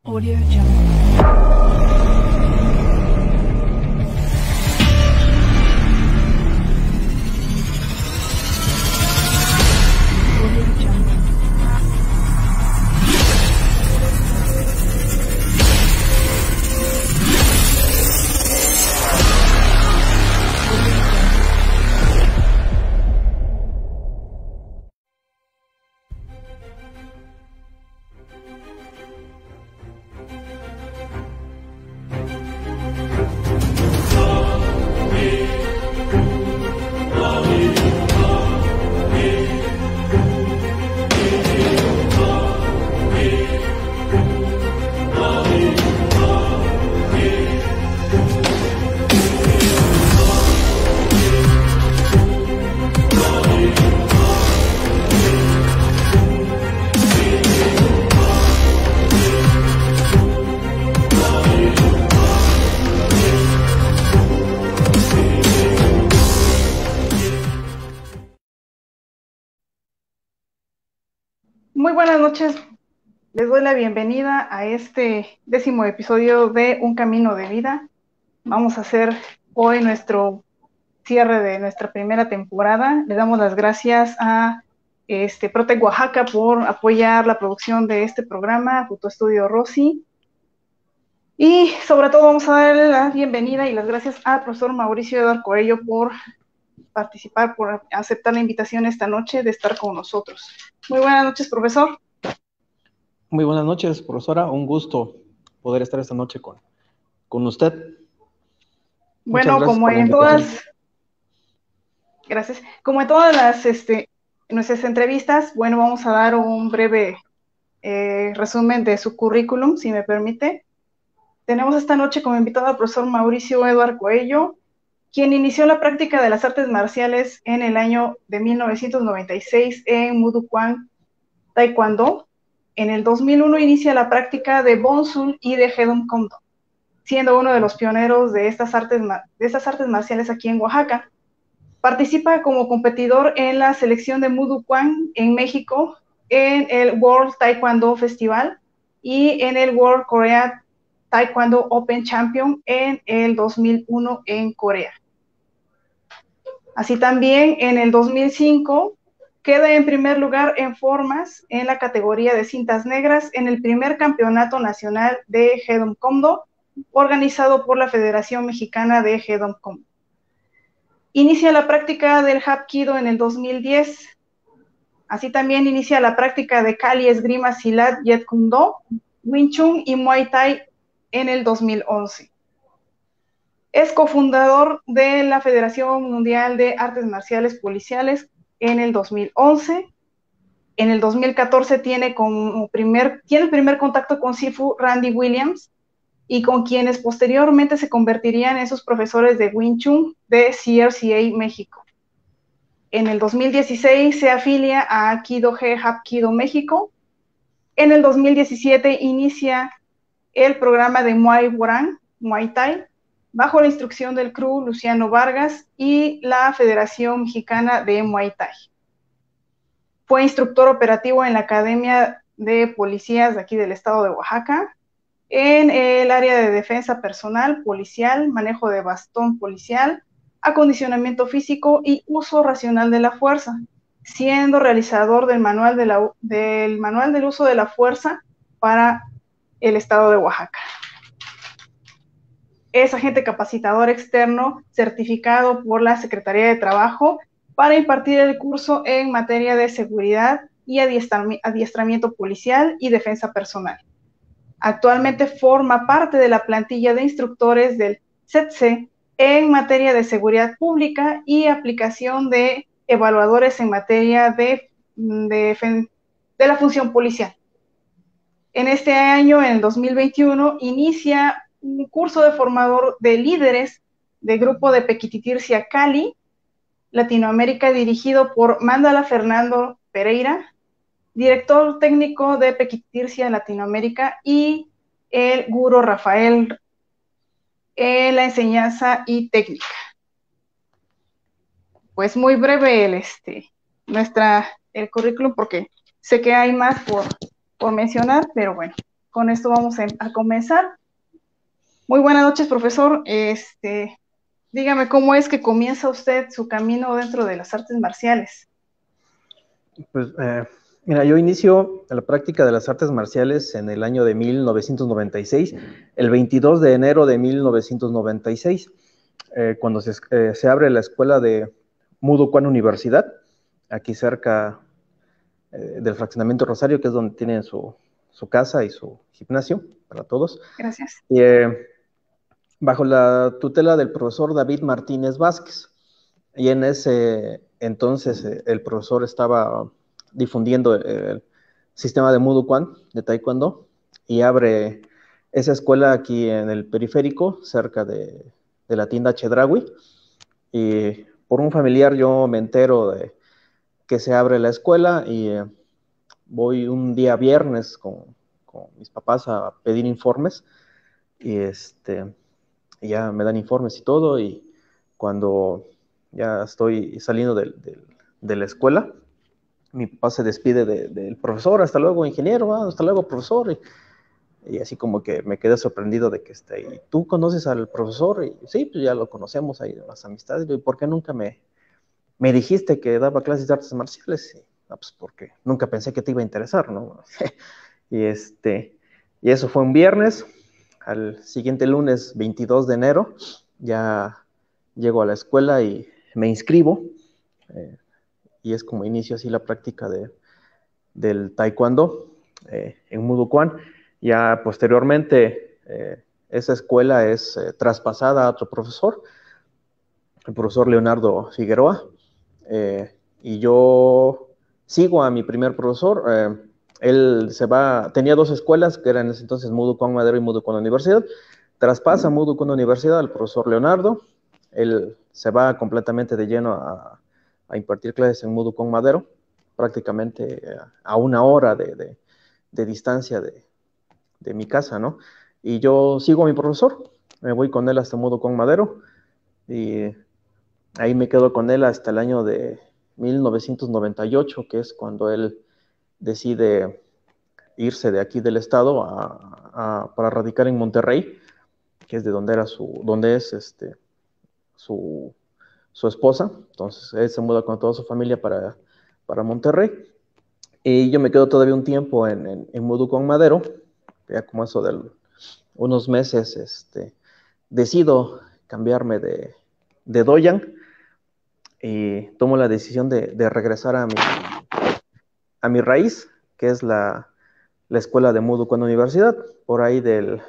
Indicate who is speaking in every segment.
Speaker 1: Audio Jungle. Audio Jungle.
Speaker 2: Muy buenas noches, les doy la bienvenida a este 10º episodio de Un Camino de Vida. Vamos a hacer hoy nuestro cierre de nuestra primera temporada. Le damos las gracias a Protec Oaxaca por apoyar la producción de este programa, Fotoestudio Rosy. Y sobre todo vamos a darle la bienvenida y las gracias al profesor Mauricio Eduardo Coello por participar, por aceptar la invitación esta noche de estar con nosotros. Muy buenas noches, profesor.
Speaker 3: Muy buenas noches, profesora. Un gusto poder estar esta noche con usted.
Speaker 2: Bueno, como en todas, gracias. Como en todas las nuestras entrevistas, bueno, vamos a dar un breve resumen de su currículum, si me permite. Tenemos esta noche como invitado al profesor Mauricio Eduardo Coello, quien inició la práctica de las artes marciales en el año de 1996 en Mudukwang, Taekwondo. En el 2001 inicia la práctica de Bonsul y de Hedong Kondo, siendo uno de los pioneros de estas artes marciales aquí en Oaxaca. Participa como competidor en la selección de Mudukwang en México, en el World Taekwondo Festival y en el World Korea Taekwondo Open Champion en el 2001 en Corea. Así también en el 2005 queda en primer lugar en formas en la categoría de cintas negras en el primer campeonato nacional de Hedong Kondo organizado por la Federación Mexicana de Hedong Kondo. Inicia la práctica del Hapkido en el 2010. Así también inicia la práctica de Kali Esgrima Silat Jeet Kune Do, Wing Chun y Muay Thai en el 2011. Es cofundador de la Federación Mundial de Artes Marciales Policiales en el 2011. En el 2014 tiene el primer contacto con Sifu Randy Williams y con quienes posteriormente se convertirían en sus profesores de Wing Chun de CRCA México. En el 2016 se afilia a Aikido G Hapkido México. En el 2017 inicia el programa de Muay Warang, Muay Thai, bajo la instrucción del CRU Luciano Vargas y la Federación Mexicana de Muay Thai. Fue instructor operativo en la Academia de Policías de aquí del estado de Oaxaca, en el área de defensa personal, policial, manejo de bastón policial, acondicionamiento físico y uso racional de la fuerza, siendo realizador del manual del uso de la fuerza para el estado de Oaxaca. Es agente capacitador externo certificado por la Secretaría de Trabajo para impartir el curso en materia de seguridad y adiestramiento policial y defensa personal. Actualmente forma parte de la plantilla de instructores del CETSE en materia de seguridad pública y aplicación de evaluadores en materia de la función policial. En este año, en el 2021, inicia un curso de formador de líderes del grupo de Pequititirsia Cali, Latinoamérica, dirigido por Mándala Fernando Pereira, director técnico de Pequititirsia Latinoamérica, y el gurú Rafael en la enseñanza y técnica. Pues muy breve el currículum, porque sé que hay más por mencionar, pero bueno, con esto vamos a comenzar. Muy buenas noches, profesor. Dígame, ¿cómo es que comienza usted su camino dentro de las artes marciales?
Speaker 3: Pues, mira, yo inicio la práctica de las artes marciales en el año de 1996, el 22 de enero de 1996, cuando se abre la escuela de Mudo Kwan Universidad, aquí cerca del fraccionamiento Rosario, que es donde tienen su casa y su gimnasio para todos.
Speaker 2: Gracias.
Speaker 3: Y, bajo la tutela del profesor David Martínez Vázquez. Y en ese entonces el profesor estaba difundiendo el sistema de Mudo Kwan, de Taekwondo, y abre esa escuela aquí en el periférico, cerca de la tienda Chedraui. Y por un familiar yo me entero de que se abre la escuela y voy un día viernes con mis papás a pedir informes y ya me dan informes y todo, y cuando ya estoy saliendo de la escuela, mi papá se despide del profesor: hasta luego, ingeniero, hasta luego, profesor, y así como que me quedé sorprendido de que ¿y tú conoces al profesor? Y sí, pues ya lo conocemos, ahí las amistades. ¿Y por qué nunca me dijiste que daba clases de artes marciales? Y, no, pues porque nunca pensé que te iba a interesar, ¿no? y y eso fue un viernes. Al siguiente lunes, 22 de enero, ya llego a la escuela y me inscribo, y es como inicio así la práctica del taekwondo en Mudo Kwan. Ya posteriormente esa escuela es traspasada a otro profesor, el profesor Leonardo Figueroa, y yo sigo a mi primer profesor. Él tenía dos escuelas, que eran en ese entonces Mudo Kwan Madero y Mudo Kwan Universidad. Traspasa Mudo Kwan Universidad al profesor Leonardo. Él se va completamente de lleno a impartir clases en Mudo Kwan Madero, prácticamente a una hora de distancia de mi casa, ¿no? Y yo sigo a mi profesor, me voy con él hasta Mudo Kwan Madero, y ahí me quedo con él hasta el año de 1998, que es cuando él decide irse de aquí del estado para radicar en Monterrey, que es de donde es su esposa. Entonces él se muda con toda su familia para Monterrey, y yo me quedo todavía un tiempo en Mudo Kwan Madero. Ya como eso de unos meses decido cambiarme de doyan, y tomo la decisión de regresar a mi raíz, que es la escuela de Mudo Kwan Universidad, por ahí del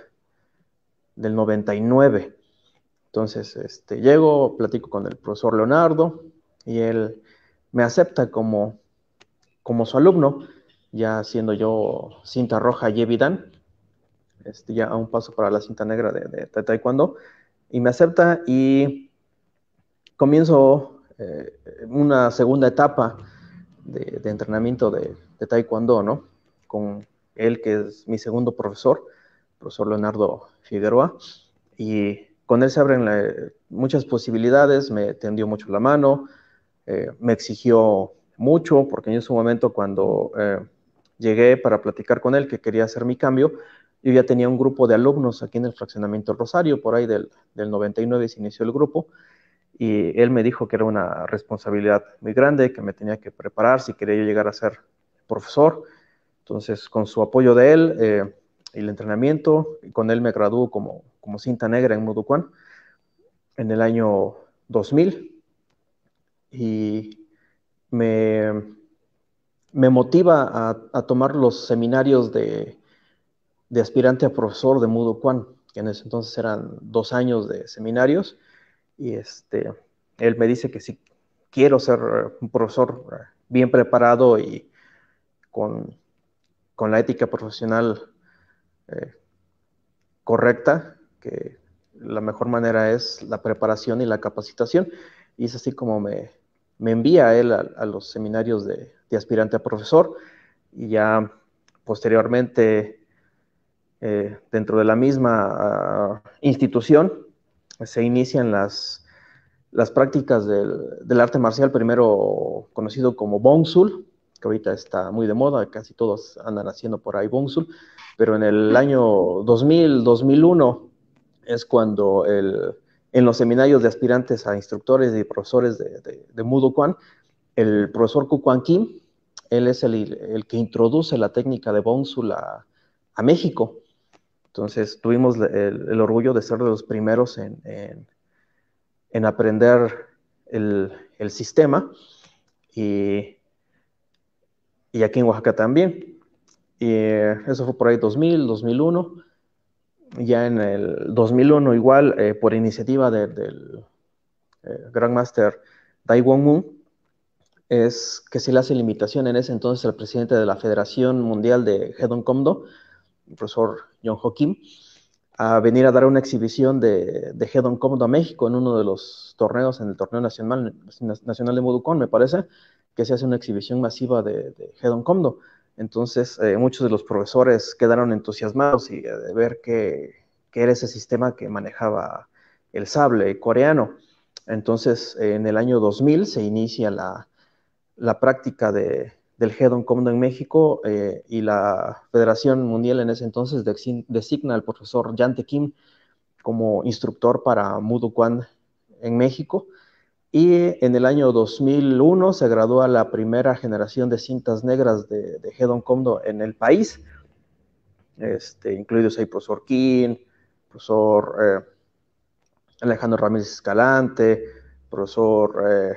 Speaker 3: 99. Entonces, llego, platico con el profesor Leonardo, y él me acepta como su alumno, ya siendo yo cinta roja Yevidan, ya a un paso para la cinta negra de Taekwondo, y me acepta, y comienzo una segunda etapa de entrenamiento de Taekwondo, ¿no? Con él, que es mi segundo profesor, profesor Leonardo Figueroa, y con él se abren muchas posibilidades. Me tendió mucho la mano, me exigió mucho, porque en su momento, cuando llegué para platicar con él que quería hacer mi cambio, yo ya tenía un grupo de alumnos aquí en el fraccionamiento Rosario, por ahí del 99 se inició el grupo, y él me dijo que era una responsabilidad muy grande, que me tenía que preparar si quería yo llegar a ser profesor. Entonces, con su apoyo de él y el entrenamiento, y con él me graduó como cinta negra en Mudo Kwan en el año 2000, y me motiva a tomar los seminarios de aspirante a profesor de Mudo Kwan, que en ese entonces eran 2 años de seminarios, y él me dice que si quiero ser un profesor bien preparado y con la ética profesional correcta, que la mejor manera es la preparación y la capacitación, y es así como me envía a él a los seminarios de aspirante a profesor. Y ya posteriormente, dentro de la misma institución, se inician las prácticas del arte marcial, primero conocido como Bong Sul, que ahorita está muy de moda, casi todos andan haciendo por ahí Bonsul, pero en el año 2000, 2001 es cuando en los seminarios de aspirantes a instructores y profesores de Mudo Kwan, el profesor Ku Kwan Kim, él es el que introduce la técnica de Bonsul a México. Entonces tuvimos el orgullo de ser de los primeros en aprender el sistema, y aquí en Oaxaca también. Y eso fue por ahí 2000, 2001. Ya en el 2001 igual, por iniciativa del Grandmaster Dai Wong Moon, es que se le hace la invitación en ese entonces al presidente de la Federación Mundial de Hedon Komdo, el profesor John Ho Kim, a venir a dar una exhibición de Hedon Komdo a México en uno de los torneos, en el torneo nacional de Mudo Kwan, me parece, que se hace una exhibición masiva de Hedon Komdo. Entonces, muchos de los profesores quedaron entusiasmados y de ver qué era ese sistema que manejaba el sable coreano. Entonces, en el año 2000 se inicia la práctica del Hedon Komdo en México, y la Federación Mundial en ese entonces designa al profesor Yante Kim como instructor para Mudo Kwan en México. Y en el año 2001 se gradúa la primera generación de cintas negras de Hedon Komdo en el país, incluidos ahí profesor Kim, profesor Alejandro Ramírez Escalante, profesor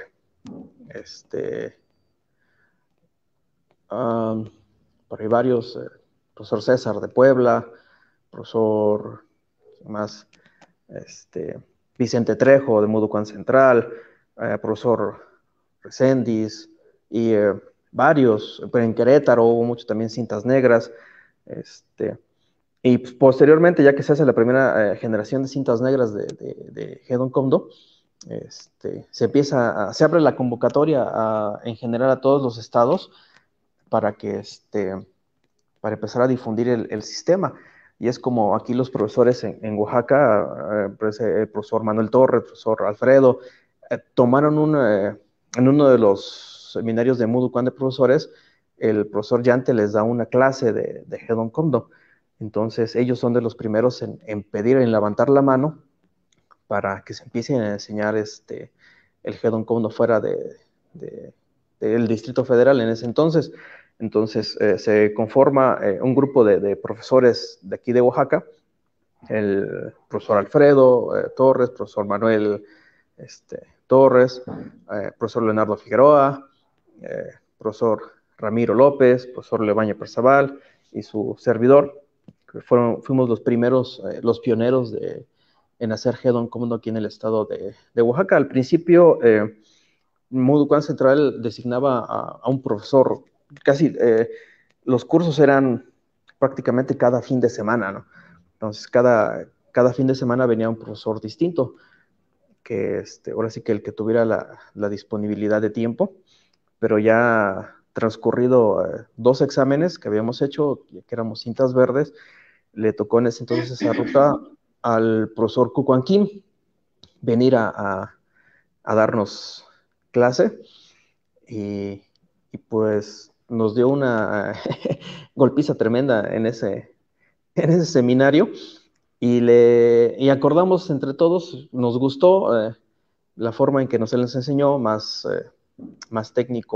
Speaker 3: por ahí varios, profesor César de Puebla, profesor más, Vicente Trejo de Mudo Kwan Central, profesor Reséndiz, y varios, pero en Querétaro hubo mucho también cintas negras, y pues, posteriormente, ya que se hace la primera generación de cintas negras de Hedon Komdo, se abre la convocatoria en general a todos los estados para para empezar a difundir el sistema. Y es como aquí los profesores en Oaxaca, pues, el profesor Manuel Torres, el profesor Alfredo, tomaron en uno de los seminarios de Mudo Kwan de profesores, el profesor Yante les da una clase de Hedon Komdo. Entonces ellos son de los primeros en pedir, en levantar la mano para que se empiecen a enseñar el Hedon Komdo fuera del Distrito Federal en ese entonces. Entonces se conforma un grupo de profesores de aquí de Oaxaca, el profesor Alfredo Torres, profesor Manuel Torres, profesor Leonardo Figueroa, profesor Ramiro López, profesor Levaña Perzaval y su servidor, que fuimos los primeros, los pioneros en hacer Hedon Komdo aquí en el estado de Oaxaca. Al principio, Mudo Kwan Central designaba a un profesor, casi los cursos eran prácticamente cada fin de semana, ¿no? Entonces, cada fin de semana venía un profesor distinto, que ahora sí que el que tuviera la disponibilidad de tiempo, pero ya transcurrido 2 exámenes que habíamos hecho, que éramos cintas verdes, le tocó en ese entonces esa ruta al profesor Ku Kwan Kim venir a darnos clase, y pues nos dio una golpiza tremenda en ese seminario, y acordamos entre todos, nos gustó la forma en que nos les enseñó, más técnico,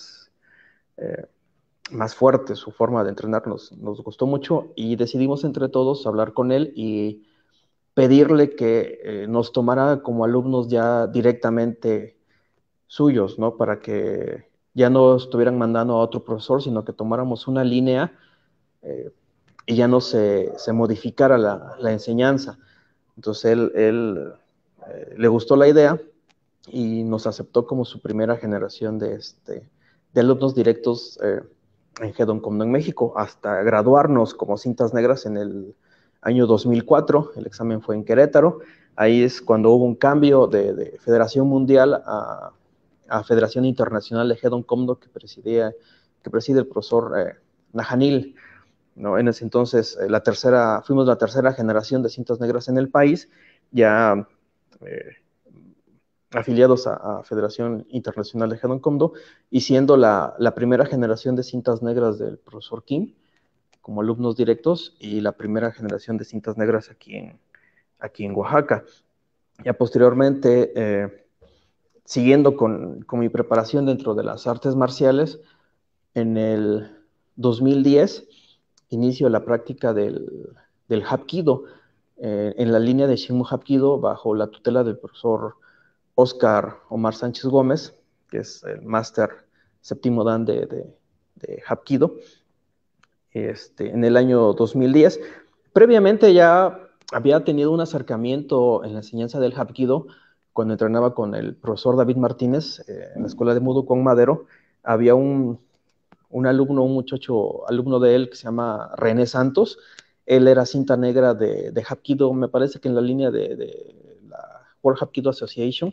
Speaker 3: más fuerte su forma de entrenarnos, nos gustó mucho, y decidimos entre todos hablar con él y pedirle que nos tomara como alumnos ya directamente suyos, ¿no? Para que ya no estuvieran mandando a otro profesor, sino que tomáramos una línea y ya no se modificara la enseñanza. Entonces él le gustó la idea y nos aceptó como su primera generación de alumnos directos en Hedon Komdo en México, hasta graduarnos como cintas negras en el año 2004. El examen fue en Querétaro. Ahí es cuando hubo un cambio de Federación Mundial a Federación Internacional de Hedon Komdo, que preside el profesor Najanil, ¿no? En ese entonces fuimos la tercera generación de cintas negras en el país, ya afiliados a Federación Internacional de Head Comdo, y siendo la primera generación de cintas negras del profesor Kim, como alumnos directos, y la primera generación de cintas negras aquí en Oaxaca. Ya posteriormente, siguiendo con mi preparación dentro de las artes marciales, en el 2010 inicio la práctica del Hapkido, en la línea de Shinmu Hapkido, bajo la tutela del profesor Oscar Omar Sánchez Gómez, que es el máster séptimo dan de Hapkido, en el año 2010. Previamente ya había tenido un acercamiento en la enseñanza del Hapkido cuando entrenaba con el profesor David Martínez en la escuela de Mudo con Madero. Había un muchacho alumno de él que se llama René Santos. Él era cinta negra de Hapkido, me parece que en la línea de la World Hapkido Association.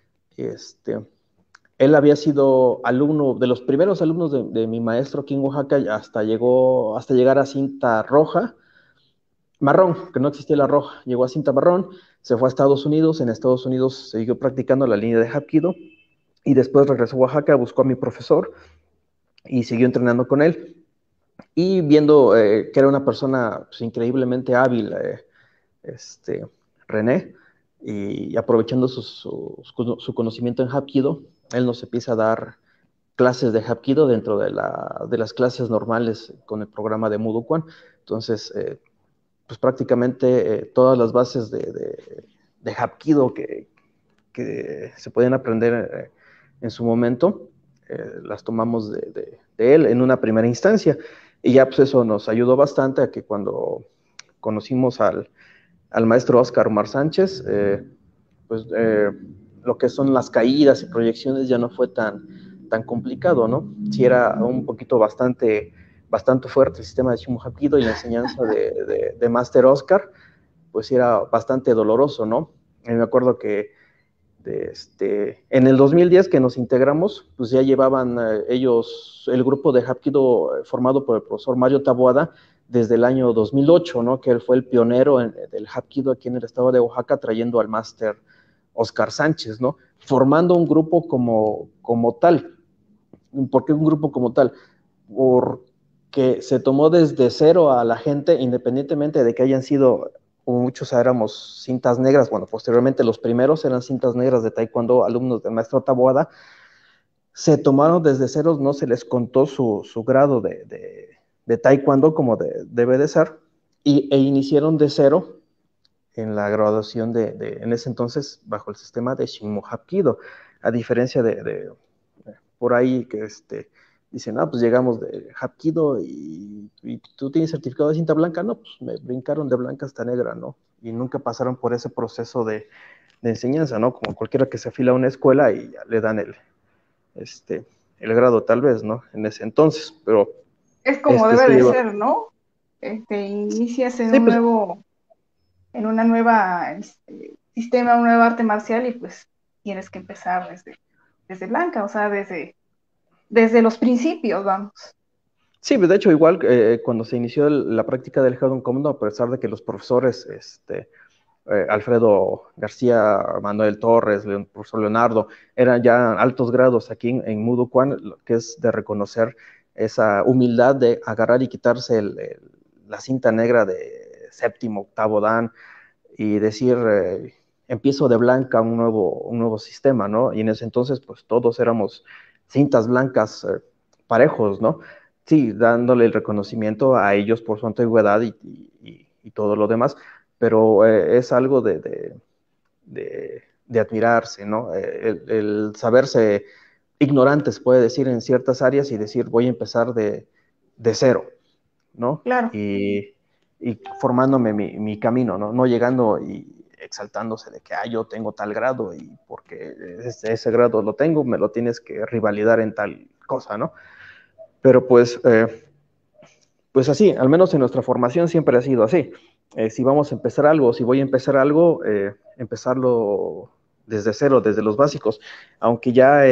Speaker 3: Él había sido alumno, de los primeros alumnos de mi maestro aquí en Oaxaca, hasta llegar a cinta roja, marrón, que no existía la roja, llegó a cinta marrón, se fue a Estados Unidos, en Estados Unidos siguió practicando la línea de Hapkido, y después regresó a Oaxaca, buscó a mi profesor, y siguió entrenando con él. Y viendo que era una persona pues, increíblemente hábil, René, y aprovechando su conocimiento en Hapkido, él nos empieza a dar clases de Hapkido dentro de las clases normales con el programa de Mudo Kwan. Entonces, pues prácticamente todas las bases de Hapkido que se podían aprender en su momento, las tomamos de él en una primera instancia. Y ya pues eso nos ayudó bastante a que cuando conocimos al maestro Oscar Omar Sánchez, pues lo que son las caídas y proyecciones ya no fue tan complicado, ¿no? Sí era un poquito bastante fuerte el sistema de Shinmu Hapkido, y la enseñanza de Master Oscar, pues sí era bastante doloroso, ¿no? Me acuerdo que en el 2010 que nos integramos, pues ya llevaban ellos, el grupo de Hapkido formado por el profesor Mario Taboada, desde el año 2008, ¿no? Que él fue el pionero del Hapkido aquí en el estado de Oaxaca, trayendo al máster Oscar Sánchez, ¿no? Formando un grupo como tal. ¿Por qué un grupo como tal? Porque se tomó desde cero a la gente, independientemente de que hayan sido, como muchos éramos cintas negras, bueno, posteriormente los primeros eran cintas negras de Taekwondo, alumnos del maestro Taboada, se tomaron desde cero, no se les contó su grado de Taekwondo como debe de ser, e iniciaron de cero en la graduación en ese entonces bajo el sistema de Shinmu Hapkido, a diferencia de por ahí que dicen, pues llegamos de Hapkido y tú tienes certificado de cinta blanca. No, pues me brincaron de blanca hasta negra, ¿no? Y nunca pasaron por ese proceso de enseñanza, ¿no? Como cualquiera que se afila a una escuela y ya le dan el grado tal vez, ¿no? En ese entonces, pero...
Speaker 2: Es como debe de ser, ¿no? Inicias en
Speaker 3: sí,
Speaker 2: un nuevo, en una nueva sistema, una nueva arte marcial, y pues tienes que empezar desde blanca, o sea, desde los principios, vamos.
Speaker 3: Sí, de hecho, igual cuando se inició la práctica del Head Comdo, a pesar de que los profesores, Alfredo García, Manuel Torres, profesor Leonardo, eran ya altos grados aquí en Mudo Kwan, que es de reconocer esa humildad de agarrar y quitarse la cinta negra de séptimo, octavo dan, y decir, empiezo de blanca un nuevo sistema, ¿no? Y en ese entonces, pues todos éramos cintas blancas parejos, ¿no? Sí, dándole el reconocimiento a ellos por su antigüedad y todo lo demás, pero es algo de admirarse, ¿no? El saberse ignorantes, puede decir, en ciertas áreas, y decir, voy a empezar de cero, ¿no?
Speaker 2: Claro.
Speaker 3: Y formándome mi camino, ¿no? No llegando y exaltándose de que yo tengo tal grado y porque ese grado lo tengo, me lo tienes que rivalidar en tal cosa, ¿no? Pero pues así, al menos en nuestra formación siempre ha sido así. Si vamos a empezar algo, si voy a empezar algo, empezarlo desde cero, desde los básicos, aunque ya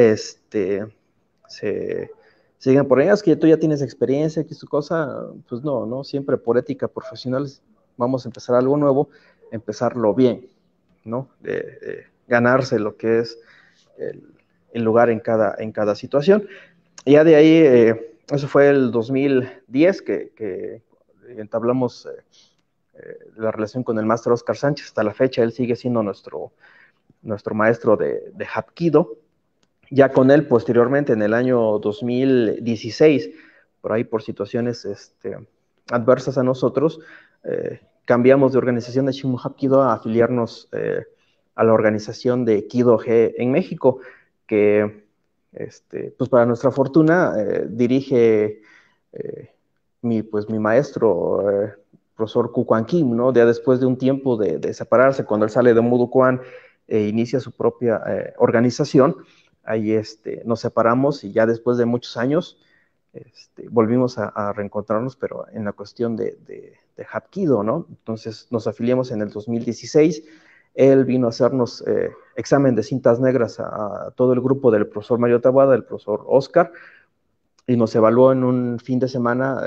Speaker 3: se sigan por ahí, es que tú ya tienes experiencia, que es tu cosa, pues no, siempre por ética profesional vamos a empezar algo nuevo, empezarlo bien, ¿no? Ganarse lo que es el lugar en cada situación. Y ya de ahí, eso fue el 2010 que entablamos la relación con el máster Oscar Sánchez. Hasta la fecha él sigue siendo nuestro maestro de Hapkido. Ya con él posteriormente en el año 2016, por ahí por situaciones adversas a nosotros, cambiamos de organización de Shimu Hapkido a afiliarnos a la organización de Kido G en México, que pues para nuestra fortuna dirige mi maestro, profesor Ku Kwan Kim, ¿no? Ya después de un tiempo de separarse, cuando él sale de Mudu Kwan e inicia su propia organización, ahí nos separamos y ya después de muchos años volvimos a reencontrarnos, pero en la cuestión de Hapkido, ¿no? Entonces nos afiliamos en el 2016. Él vino a hacernos examen de cintas negras a todo el grupo del profesor Mario Taboada, del profesor Oscar, y nos evaluó en un fin de semana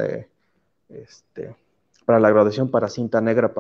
Speaker 3: para la graduación para cinta negra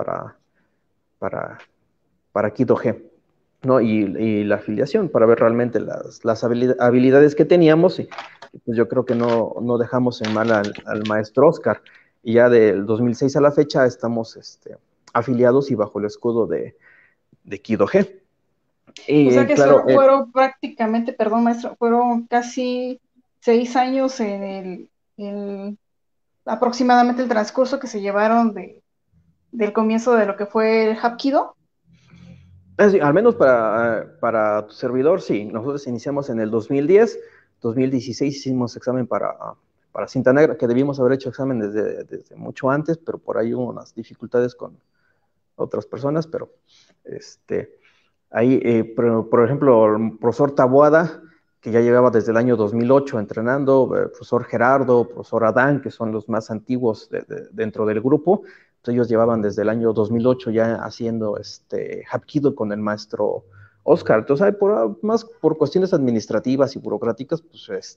Speaker 3: para Kido G, ¿no? Y la afiliación para ver realmente las habilidades que teníamos, y pues yo creo que no dejamos en mal al maestro Oscar, y ya del 2006 a la fecha estamos afiliados y bajo el escudo de Kido G. Y,
Speaker 2: o sea que
Speaker 3: claro,
Speaker 2: fueron prácticamente, perdón maestro, fueron casi 6 años aproximadamente el transcurso que se llevaron del comienzo de lo que fue el Hapkido.
Speaker 3: Sí, al menos para tu servidor, sí. Nosotros iniciamos en el 2010, 2016 hicimos examen para cinta negra, que debimos haber hecho examen desde mucho antes, pero por ahí hubo unas dificultades con otras personas, pero ahí, por ejemplo, el profesor Taboada, que ya llegaba desde el año 2008 entrenando, profesor Gerardo, profesor Adán, que son los más antiguos dentro del grupo, pues ellos llevaban desde el año 2008 ya haciendo Hapkido con el maestro Oscar. Entonces, más por cuestiones administrativas y burocráticas, pues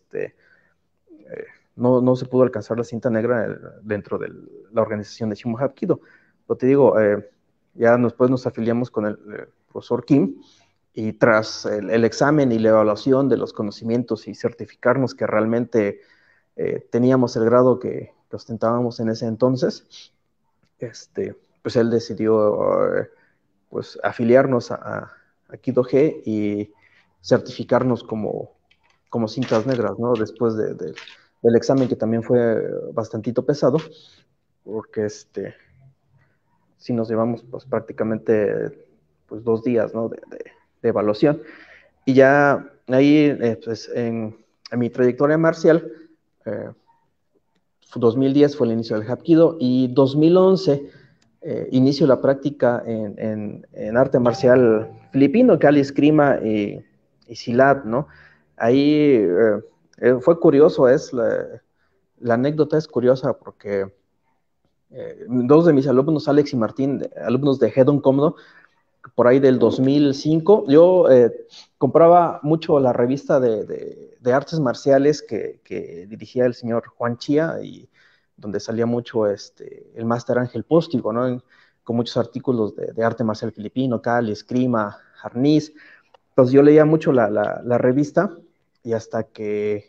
Speaker 3: no se pudo alcanzar la cinta negra dentro de la organización de Shimu Hapkido. Pero te digo, ya después nos afiliamos con el profesor Kim, y tras el examen y la evaluación de los conocimientos y certificarnos que realmente teníamos el grado que ostentábamos en ese entonces, pues él decidió pues afiliarnos a Kido G y certificarnos como cintas negras, ¿no? Después del examen, que también fue bastantito pesado, porque sí nos llevamos pues prácticamente pues 2 días, ¿no? de evaluación. Y ya ahí, pues en mi trayectoria marcial, 2010 fue el inicio del Hapkido, y 2011 inicio la práctica en arte marcial filipino, Kali Eskrima y Silat, ¿no? Ahí fue curioso, la anécdota es curiosa porque 2 de mis alumnos, Alex y Martín, alumnos de Hedon Cómodo, por ahí del 2005, yo compraba mucho la revista de artes marciales que dirigía el señor Juan Chía, y donde salía mucho el máster Ángel Póstigo, ¿no? Con muchos artículos de arte marcial filipino, Kali, esgrima, arnis. Entonces yo leía mucho la revista, y hasta que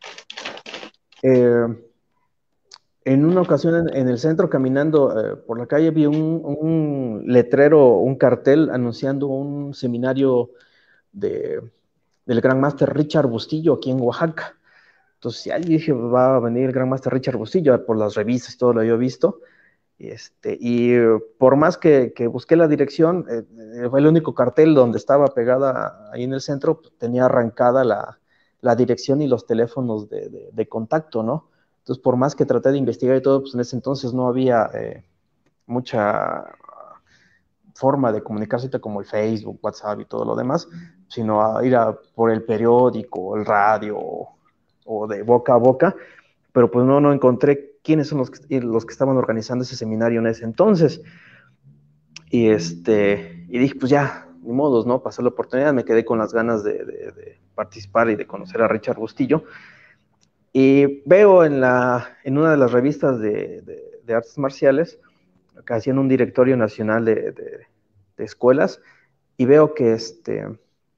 Speaker 3: en una ocasión en el centro, caminando por la calle, vi un letrero, un cartel anunciando un seminario del Gran Master Richard Bustillo aquí en Oaxaca. Entonces ya dije, va a venir el Gran Master Richard Bustillo, por las revistas y todo lo había visto. Y por más que busqué la dirección, fue el único cartel donde estaba pegada ahí en el centro, pues, tenía arrancada la dirección y los teléfonos de contacto, ¿no? Entonces, por más que traté de investigar y todo, pues en ese entonces no había mucha forma de comunicarse como el Facebook, WhatsApp y todo lo demás, sino a ir por el periódico, el radio o de boca a boca, pero pues no encontré quiénes son los que estaban organizando ese seminario en ese entonces. Y dije, pues ya, ni modos, ¿no? Pasó la oportunidad, me quedé con las ganas de participar y de conocer a Richard Bustillo. Y veo en una de las revistas de artes marciales que hacían un directorio nacional de escuelas, y veo que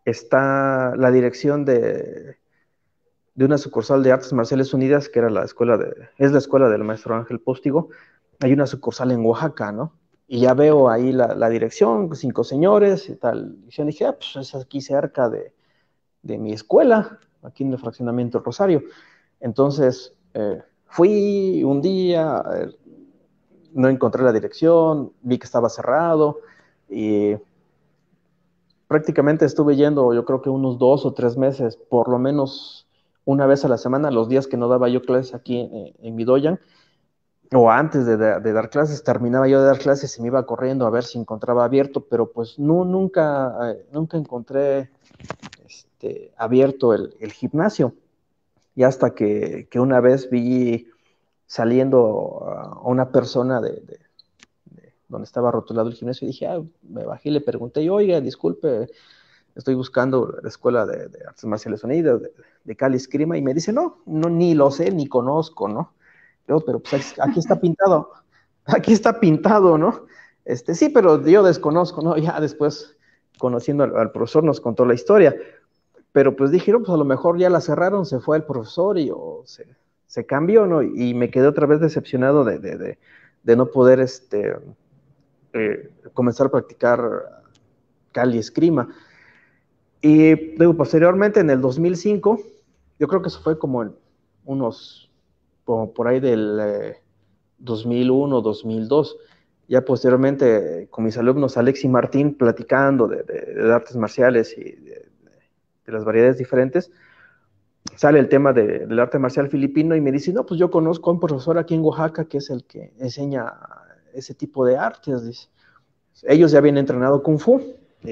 Speaker 3: está la dirección de una sucursal de Artes Marciales Unidas, que era es la escuela del maestro Ángel Póstigo. Hay una sucursal en Oaxaca, ¿no? Y ya veo ahí la dirección, 5 señores y tal. Y yo dije, pues es aquí cerca de mi escuela, aquí en el fraccionamiento Rosario. Entonces, fui un día, no encontré la dirección, vi que estaba cerrado y prácticamente estuve yendo, yo creo que unos 2 o 3 meses, por lo menos una vez a la semana, los días que no daba yo clases aquí en mi doyan, o antes de dar clases, terminaba yo de dar clases y me iba corriendo a ver si encontraba abierto, pero pues no, nunca encontré abierto el gimnasio. Y hasta que una vez vi saliendo a una persona de donde estaba rotulado el gimnasio y dije, me bajé y le pregunté, oiga, disculpe, estoy buscando la escuela de Artes Marciales Unidas, de Cali Esgrima, y me dice, no, ni lo sé, ni conozco, ¿no? Yo, pero pues aquí está pintado, ¿no? Sí, pero yo desconozco, ¿no? Ya después, conociendo al profesor, nos contó la historia, pero pues dije, no, pues a lo mejor ya la cerraron, se fue el profesor o se cambió, ¿no? Y me quedé otra vez decepcionado de no poder comenzar a practicar Cali Esgrima. Y luego, posteriormente, en el 2005, yo creo que eso fue como en como por ahí del 2001, 2002, ya posteriormente con mis alumnos Alex y Martín platicando de artes marciales y de las variedades diferentes, sale el tema del arte marcial filipino y me dice, no, pues yo conozco a un profesor aquí en Oaxaca que es el que enseña ese tipo de artes, dice. Ellos ya habían entrenado Kung Fu,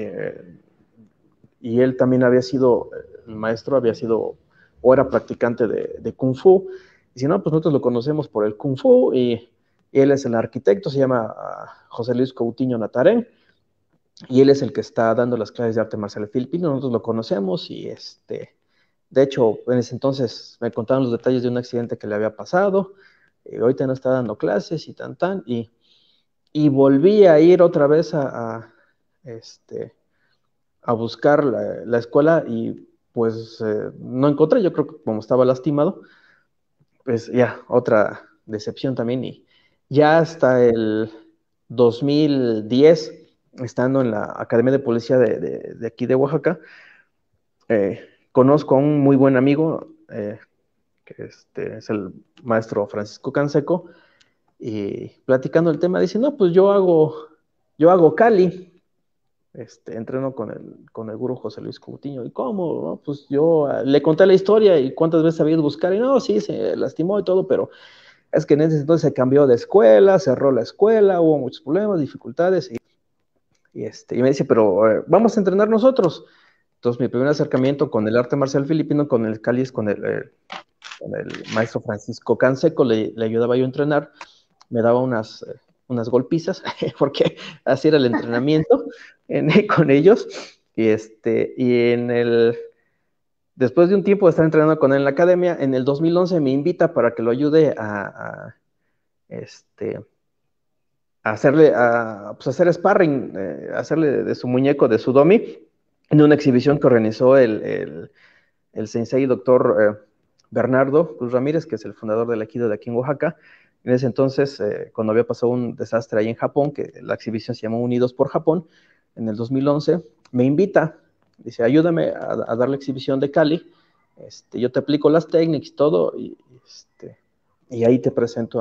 Speaker 3: y él también había sido, el maestro había sido, o era practicante de Kung Fu. Y si no, pues nosotros lo conocemos por el Kung Fu, y él es el arquitecto, se llama José Luis Coutinho Natarén, y él es el que está dando las clases de arte marcial filipino. Nosotros lo conocemos y de hecho, en ese entonces me contaron los detalles de un accidente que le había pasado, ahorita no está dando clases y y volví a ir otra vez a buscar la escuela y pues no encontré. Yo creo que como estaba lastimado, pues ya, otra decepción también. Y ya hasta el 2010, estando en la Academia de Policía de aquí de Oaxaca, conozco a un muy buen amigo, que es el maestro Francisco Canseco, y platicando el tema, dice, no, pues yo hago Cali. Entreno con el gurú José Luis Coutinho. ¿Y cómo? ¿No? Pues yo le conté la historia y cuántas veces había ido a buscar, y no, sí, se lastimó y todo, pero es que en ese entonces se cambió de escuela, cerró la escuela, hubo muchos problemas, dificultades, y me dice, pero vamos a entrenar nosotros. Entonces mi primer acercamiento con el arte marcial filipino, con el Cali, con el maestro Francisco Canseco, le ayudaba yo a entrenar, me daba unas golpizas, porque así era el entrenamiento con ellos, después de un tiempo de estar entrenando con él en la academia, en el 2011 me invita para que lo ayude a hacerle, pues hacer sparring, hacerle de su muñeco, de su domi, en una exhibición que organizó el sensei doctor Bernardo Cruz Ramírez, que es el fundador del Aikido de aquí en Oaxaca. En ese entonces, cuando había pasado un desastre ahí en Japón, que la exhibición se llamó Unidos por Japón, en el 2011, me invita, dice, ayúdame a dar la exhibición de Cali, yo te aplico las técnicas y todo, y ahí te presento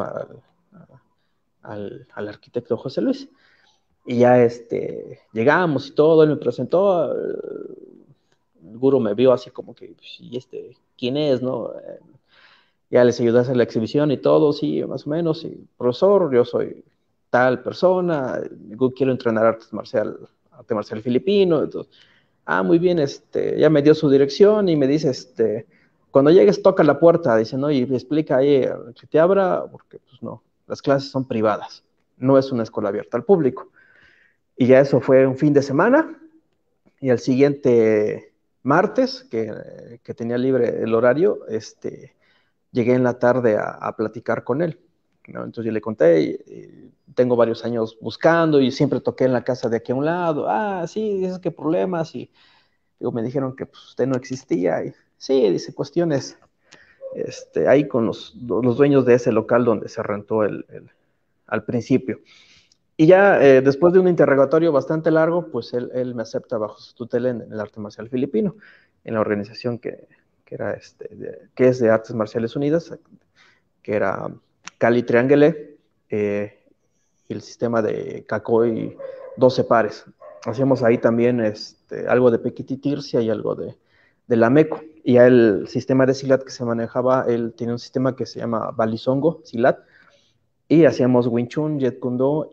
Speaker 3: al arquitecto José Luis. Y ya llegamos y todo, él me presentó, el gurú me vio así como que, ¿y quién es, no? Ya les ayudé a hacer la exhibición y todo, sí, más o menos, y profesor, yo soy tal persona, yo quiero entrenar arte marcial filipino. Entonces, muy bien, ya me dio su dirección y me dice, cuando llegues toca la puerta, dice, ¿no? Y me explica ahí que te abra, porque pues no, las clases son privadas, no es una escuela abierta al público. Y ya eso fue un fin de semana, y al siguiente martes, que tenía libre el horario, llegué en la tarde a platicar con él, ¿no? Entonces yo le conté, y tengo varios años buscando y siempre toqué en la casa de aquí a un lado, sí, dices qué problemas, y Digo, me dijeron que pues, usted no existía. Y sí, dice, cuestiones ahí con los dueños de ese local donde se rentó al principio. Y ya después de un interrogatorio bastante largo, pues él me acepta bajo su tutela en el arte marcial filipino, en la organización era que es de Artes Marciales Unidas, que era Cali Triangle, y el sistema de Cacoy 12 pares. Hacíamos ahí también algo de Pequititircia y algo de Lameco. Y ya el sistema de Silat que se manejaba, él tiene un sistema que se llama Balizongo, Silat, y hacíamos Wing Chun, Jeet Kune Do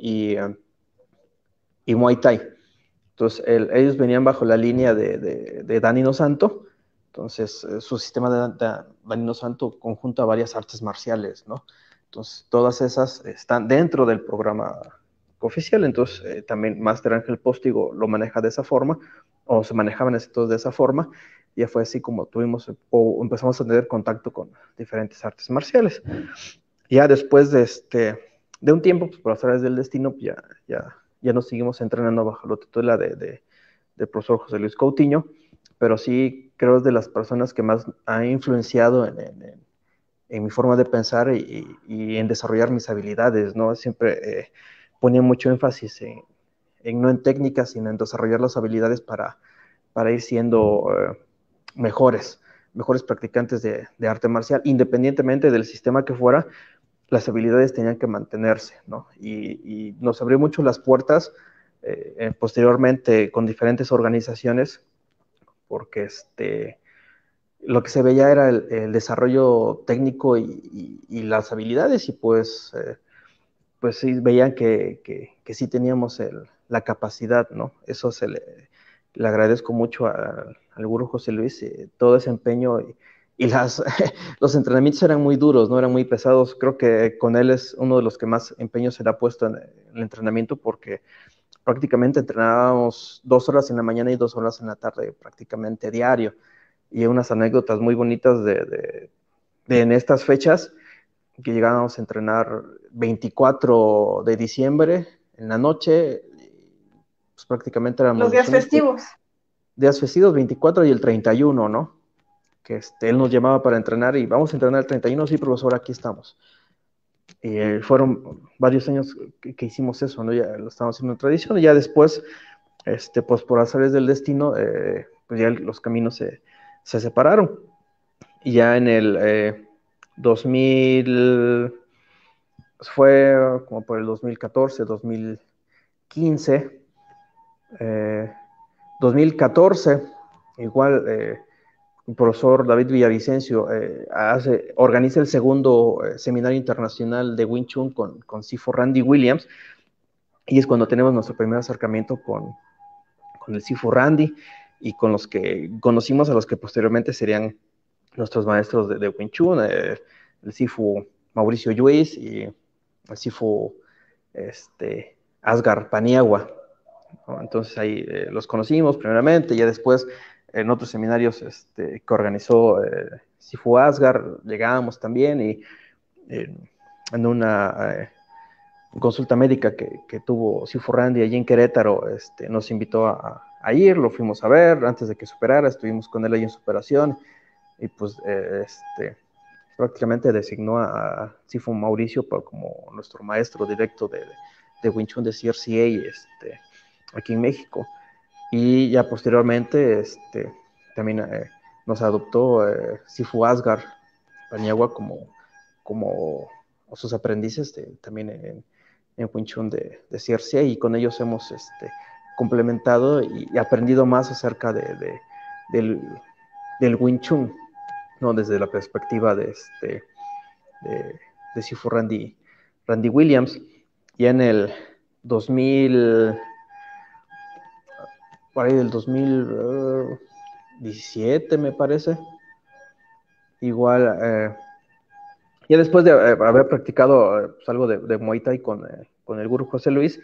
Speaker 3: y Muay Thai. Entonces, ellos venían bajo la línea de Danino Santo. Entonces, su sistema de Danino Santo conjunta varias artes marciales, ¿no? Entonces, todas esas están dentro del programa oficial. Entonces, también Master Ángel Postigo lo maneja de esa forma, o se manejaban todos de esa forma. Ya fue así como tuvimos, o empezamos a tener contacto con diferentes artes marciales. Ya después de un tiempo, pues por las áreas del destino, ya nos seguimos entrenando bajo la tutela del profesor José Luis Coutinho, pero sí creo es de las personas que más ha influenciado en mi forma de pensar y en desarrollar mis habilidades, ¿no? Siempre ponía mucho énfasis no en técnicas, sino en desarrollar las habilidades para ir siendo mejores practicantes de arte marcial, independientemente del sistema que fuera. Las habilidades tenían que mantenerse, ¿no? Y nos abrió mucho las puertas posteriormente con diferentes organizaciones, porque lo que se veía era el desarrollo técnico y las habilidades, y pues sí veían que sí teníamos la capacidad, ¿no? Eso le agradezco mucho al gurú José Luis, todo ese empeño y los entrenamientos eran muy duros, ¿no? Eran muy pesados. Creo que con él es uno de los que más empeño se le ha puesto en el entrenamiento, porque prácticamente entrenábamos 2 horas en la mañana y 2 horas en la tarde, prácticamente diario. Y unas anécdotas muy bonitas en estas fechas, que llegábamos a entrenar 24 de diciembre en la noche, pues prácticamente éramos
Speaker 2: los días festivos.
Speaker 3: Días festivos, 24 y el 31, ¿no? Que él nos llamaba para entrenar y vamos a entrenar el 31, sí, profesor, aquí estamos. Y fueron varios años que hicimos eso, ¿no? Ya lo estábamos haciendo en tradición, y ya después, pues por azares del destino, pues ya los caminos se separaron. Y ya en el 2000, fue como por el 2014, 2015, 2014, igual el profesor David Villavicencio organiza el segundo seminario internacional de Wing Chun con Sifu Randy Williams, y es cuando tenemos nuestro primer acercamiento con el Sifu Randy y con los que conocimos a los que posteriormente serían nuestros maestros de Wing Chun, el Sifu Mauricio Lluís y el Sifu Asgar Paniagua, ¿no? Entonces ahí los conocimos primeramente, y ya después en otros seminarios que organizó Sifu Asgar llegamos también, y en una consulta médica que tuvo Sifu Randy allí en Querétaro, nos invitó a ir, lo fuimos a ver antes de que superara, estuvimos con él ahí en su operación, y pues prácticamente designó a Sifu Mauricio como nuestro maestro directo de Wing Chun de CRCA aquí en México. Y ya posteriormente también nos adoptó Sifu Asgar Paniagua como sus aprendices también en Wing Chun de CRCA, y con ellos hemos complementado y aprendido más acerca del Wing Chun, ¿no? Desde la perspectiva de Sifu Randy Williams. Ya en el 2000, por ahí del 2017 me parece, igual, ya después de haber practicado pues, algo de Muay Thai con el gurú José Luis,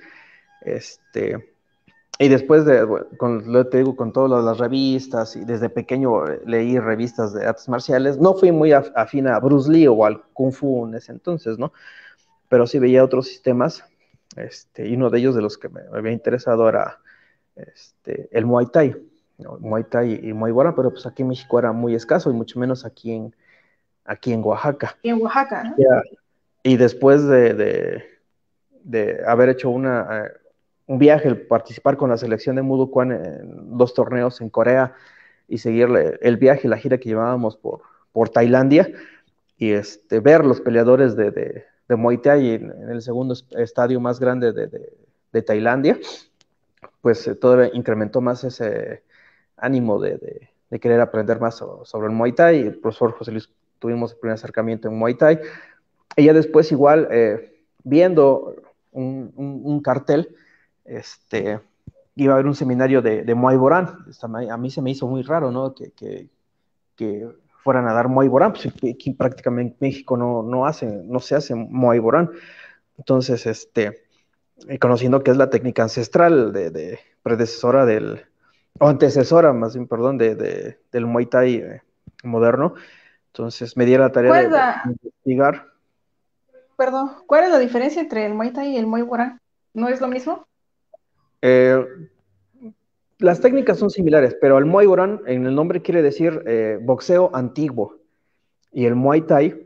Speaker 3: y después te digo, con todas las revistas, y desde pequeño leí revistas de artes marciales, no fui muy afín a Bruce Lee o al Kung Fu en ese entonces, ¿no? Pero sí veía otros sistemas, y uno de ellos de los que me había interesado era el Muay Thai. ¿no? Muay Thai y Muay Boran, pero pues aquí en México era muy escaso y mucho menos aquí en Oaxaca.
Speaker 2: Y en Oaxaca, ¿no?
Speaker 3: Yeah. Y después de haber hecho un viaje, el participar con la selección de Mudo Kwan en 2 torneos en Corea y seguir el viaje y la gira que llevábamos por Tailandia y ver los peleadores de Muay Thai en el segundo estadio más grande de Tailandia, pues todavía incrementó más ese ánimo de querer aprender más sobre el Muay Thai. El profesor José Luis tuvimos el primer acercamiento en Muay Thai. Y ya después igual, viendo un cartel, iba a haber un seminario de Muay Boran. A mí se me hizo muy raro, ¿no? Que fueran a dar Muay Boran, pues aquí prácticamente en México no se hace Muay Boran. Entonces, conociendo que es la técnica ancestral de predecesora o antecesora, más bien, perdón, del Muay Thai moderno, entonces me di la tarea
Speaker 2: ¿Cuál es
Speaker 3: de
Speaker 2: la,
Speaker 3: investigar.
Speaker 2: perdón, cuál es la diferencia entre el Muay Thai y el Muay Boran? ¿No es lo mismo?
Speaker 3: Eh, las técnicas son similares, pero el Muay Boran en el nombre quiere decir boxeo antiguo y el Muay Thai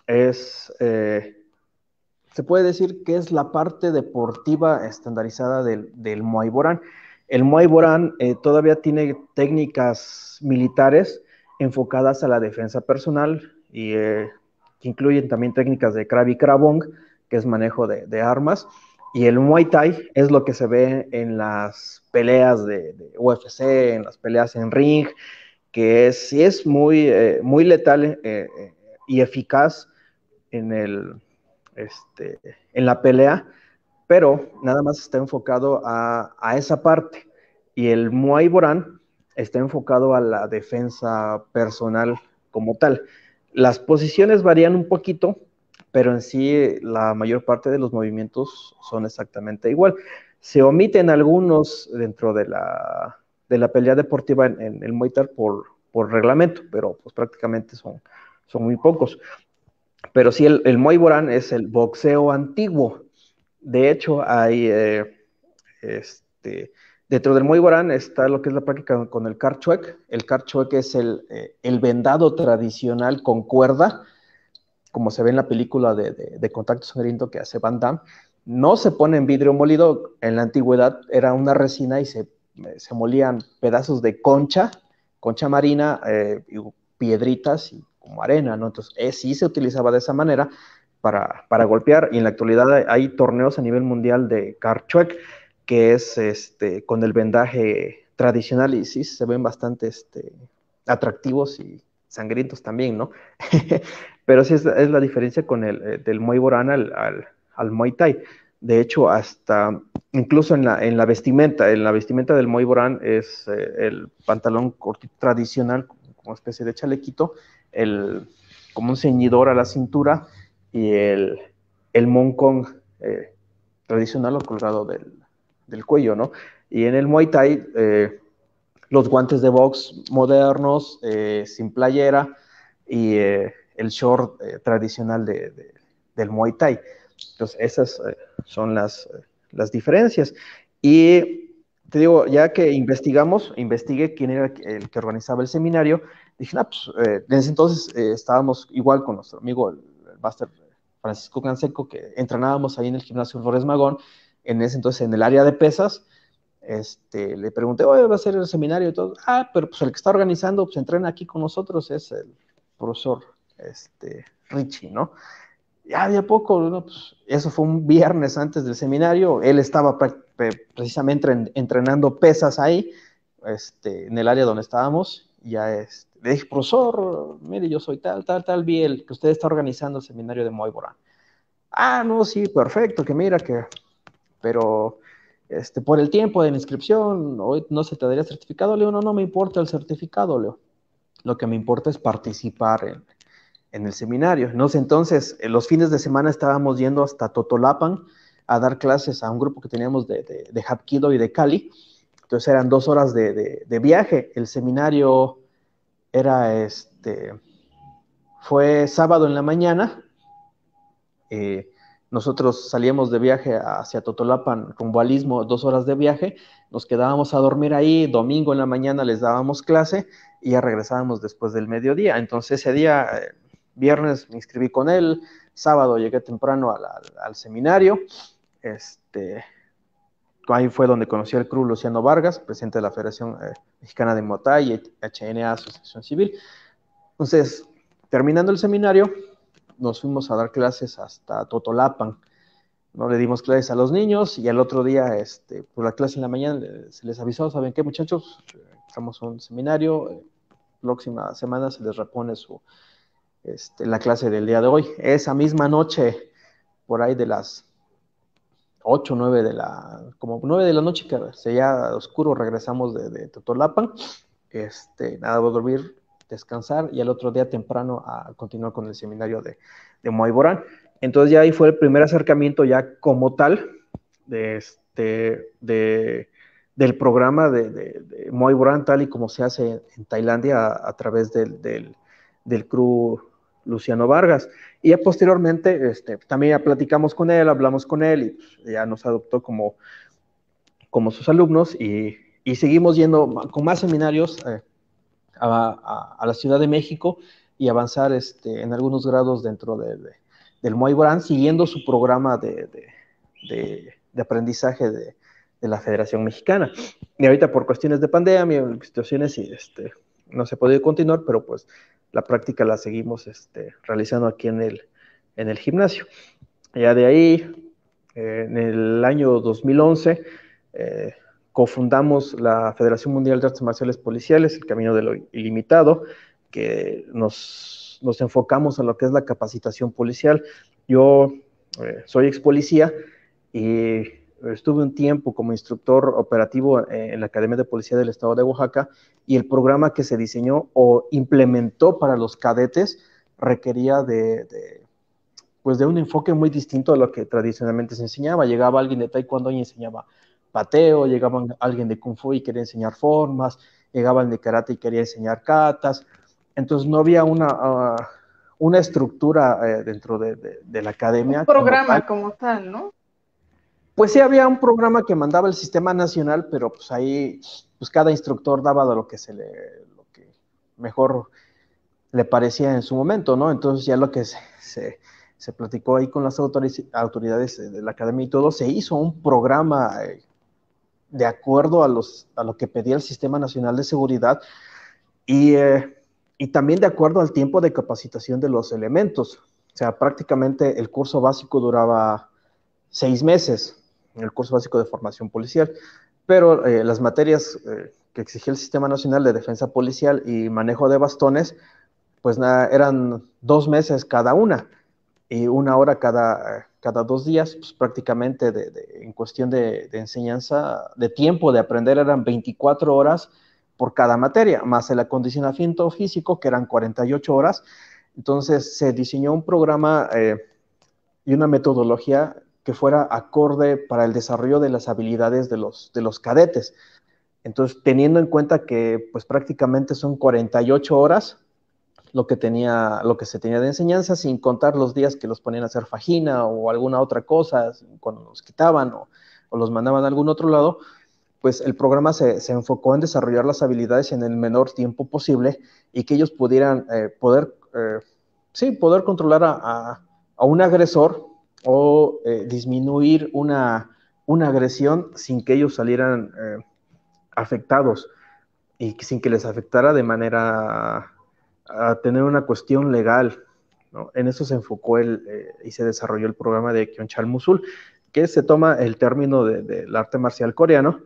Speaker 3: se puede decir que es la parte deportiva estandarizada del Muay Boran. El Muay Boran todavía tiene técnicas militares enfocadas a la defensa personal y que incluyen también técnicas de Krav y Kravong, que es manejo de armas. Y el Muay Thai es lo que se ve en las peleas de UFC, en las peleas en ring, que sí es muy letal y eficaz en en la pelea, pero nada más está enfocado a esa parte. Y el Muay Boran está enfocado a la defensa personal como tal. Las posiciones varían un poquito, pero en sí la mayor parte de los movimientos son exactamente igual. Se omiten algunos dentro de la pelea deportiva en el Muay Thai por reglamento, pero pues prácticamente son muy pocos. Pero sí, el Muay Boran es el boxeo antiguo. De hecho, este, dentro del Muay Boran está lo que es la práctica con el Kar Chuek. El Kar Chuek es el vendado tradicional con cuerda, como se ve en la película de Contacto Sangriento que hace Van Damme. No se pone en vidrio molido. En la antigüedad era una resina y se molían pedazos de concha marina, y piedritas y como arena, ¿no? Entonces, sí se utilizaba de esa manera para golpear, y en la actualidad hay torneos a nivel mundial de Kar Chuek, que es con el vendaje tradicional, y sí se ven bastante atractivos y sangrientos también, ¿no? Pero sí es la diferencia con del Muay Boran al Muay Thai. De hecho, hasta incluso en la vestimenta del Muay Boran es el pantalón cortito tradicional, como especie de chalequito, como un ceñidor a la cintura, y el moncong tradicional o colgado del cuello, ¿no? Y en el Muay Thai, los guantes de box modernos, sin playera, y el short tradicional del Muay Thai. Entonces, esas son las diferencias. Y te digo, ya que investigué quién era el que organizaba el seminario, dije, pues, en ese entonces estábamos igual con nuestro amigo, el máster Francisco Canseco, que entrenábamos ahí en el gimnasio Flores Magón, en ese entonces en el área de pesas. Le pregunté, oye, va a ser el seminario y todo. Pero pues el que está organizando, pues entrena aquí con nosotros, es el profesor Richie, ¿no? Ya de a poco, ¿no? Pues eso fue un viernes antes del seminario. Él estaba precisamente entrenando pesas ahí, en el área donde estábamos. Ya le dije, profesor, mire, yo soy tal, vi el que usted está organizando el seminario de Muay Boran. No, sí, perfecto, que mira que, pero por el tiempo de la inscripción, hoy no se te daría certificado. Leo, no me importa el certificado, Leo. Lo que me importa es participar en el seminario. No sé, entonces, los fines de semana estábamos yendo hasta Totolapan a dar clases a un grupo que teníamos de Hapkido y de Cali. Entonces eran 2 horas de viaje. El seminario fue sábado en la mañana. nosotros salíamos de viaje hacia Totolapan, rumbo al Istmo, 2 horas de viaje, nos quedábamos a dormir ahí, domingo en la mañana les dábamos clase y ya regresábamos después del mediodía. Entonces ese día, viernes me inscribí con él, sábado llegué temprano al seminario, ahí fue donde conocí al CRU Luciano Vargas, presidente de la Federación Mexicana de Motay y HNA, Asociación Civil. Entonces, terminando el seminario, nos fuimos a dar clases hasta Totolapan, ¿no? Le dimos clases a los niños y al otro día, por la clase en la mañana, se les avisó, ¿saben qué, muchachos? Estamos en un seminario, próxima semana se les repone la clase del día de hoy. Esa misma noche, por ahí de las 8, 9 como 9 de la noche, que se ya oscuro, regresamos de Totolapan, nada, voy a dormir, descansar y al otro día temprano a continuar con el seminario de Moai Borán. Entonces ya ahí fue el primer acercamiento ya como tal del programa de Moai Borán, tal y como se hace en Tailandia a través del CRU Luciano Vargas. Y ya posteriormente también ya platicamos con él, hablamos con él y pues, ya nos adoptó como sus alumnos y seguimos yendo con más seminarios a la Ciudad de México y avanzar en algunos grados dentro del Moai Borán, siguiendo su programa de aprendizaje de la Federación Mexicana. Y ahorita por cuestiones de pandemia, situaciones, no se puede continuar, pero pues la práctica la seguimos realizando aquí en el gimnasio. Ya de ahí, en el año 2011, cofundamos la Federación Mundial de Artes Marciales Policiales, el Camino de lo Ilimitado, que nos enfocamos en lo que es la capacitación policial. Yo soy ex policía y estuve un tiempo como instructor operativo en la Academia de Policía del Estado de Oaxaca, y el programa que se diseñó o implementó para los cadetes requería de un enfoque muy distinto a lo que tradicionalmente se enseñaba. Llegaba alguien de taekwondo y enseñaba pateo, llegaba alguien de kung fu y quería enseñar formas, llegaba alguien de karate y quería enseñar katas. Entonces no había una estructura dentro de la academia.
Speaker 2: Un programa como tal, ¿no?
Speaker 3: Pues sí, había un programa que mandaba el Sistema Nacional, pero pues ahí pues cada instructor daba de lo que mejor le parecía en su momento, ¿no? Entonces ya lo que se platicó ahí con las autoridades de la academia y todo, se hizo un programa de acuerdo a lo que pedía el Sistema Nacional de Seguridad y también de acuerdo al tiempo de capacitación de los elementos. O sea, prácticamente el curso básico duraba 6 meses, el curso básico de formación policial, pero las materias que exigía el Sistema Nacional de Defensa Policial y manejo de bastones, pues eran 2 meses cada una, y 1 hora cada 2 días, pues prácticamente en cuestión de enseñanza, de tiempo de aprender eran 24 horas por cada materia, más el acondicionamiento físico, que eran 48 horas. Entonces se diseñó un programa y una metodología que fuera acorde para el desarrollo de las habilidades de los cadetes. Entonces, teniendo en cuenta que pues prácticamente son 48 horas lo que se tenía de enseñanza, sin contar los días que los ponían a hacer fajina o alguna otra cosa, cuando los quitaban o los mandaban a algún otro lado, pues el programa se enfocó en desarrollar las habilidades en el menor tiempo posible y que ellos pudieran poder controlar a un agresor o disminuir una agresión sin que ellos salieran afectados y sin que les afectara de manera a tener una cuestión legal, ¿no? En eso se enfocó y se desarrolló el programa de Kyonchal Musul, que se toma el término del arte marcial coreano,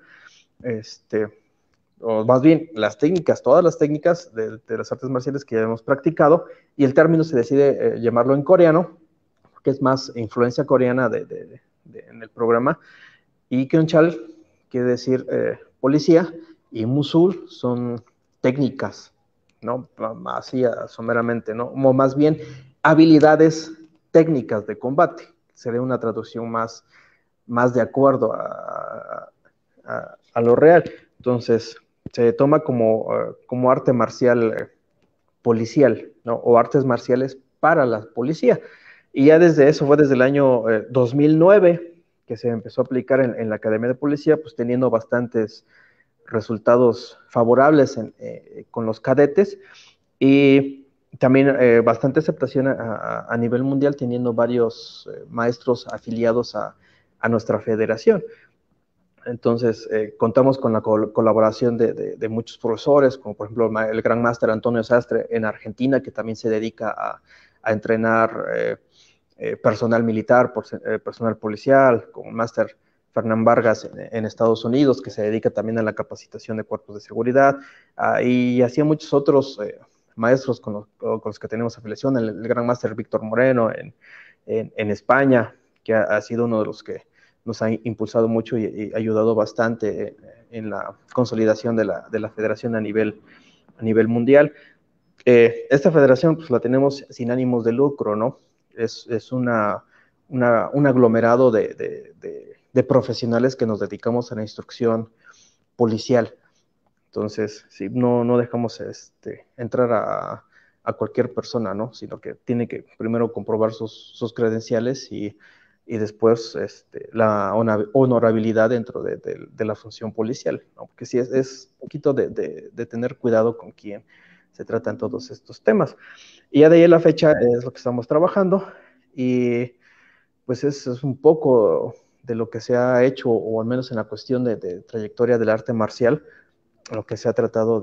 Speaker 3: o más bien todas las técnicas de las artes marciales que ya hemos practicado, y el término se decide llamarlo en coreano, que es más influencia coreana en el programa, y Kyonchal quiere decir policía, y Musul son técnicas, ¿no? Así someramente, ¿no? O más bien habilidades técnicas de combate. Sería una traducción más de acuerdo a lo real. Entonces, se toma como arte marcial policial, ¿no? O artes marciales para la policía. Y ya desde eso, fue desde el año 2009 que se empezó a aplicar en la Academia de Policía, pues teniendo bastantes resultados favorables con los cadetes y también bastante aceptación a nivel mundial, teniendo varios maestros afiliados a nuestra federación. Entonces, contamos con la colaboración de muchos profesores, como por ejemplo el gran máster Antonio Sastre en Argentina, que también se dedica a entrenar personal militar, personal policial, como el máster Fernán Vargas en Estados Unidos, que se dedica también a la capacitación de cuerpos de seguridad, y así muchos otros maestros con los que tenemos afiliación, el gran máster Víctor Moreno en España, que ha sido uno de los que nos ha impulsado mucho y ayudado bastante en la consolidación de la federación a nivel mundial. Esta federación pues la tenemos sin ánimos de lucro, ¿no? Es un aglomerado de profesionales que nos dedicamos a la instrucción policial. Entonces, sí, no dejamos entrar a cualquier persona, ¿no? Sino que tiene que primero comprobar sus credenciales y después la honorabilidad dentro de la función policial, ¿no? Porque sí, es un poquito de tener cuidado con quién se tratan todos estos temas. Y ya de ahí a la fecha es lo que estamos trabajando y pues es un poco de lo que se ha hecho, o al menos en la cuestión de trayectoria del arte marcial, lo que se ha tratado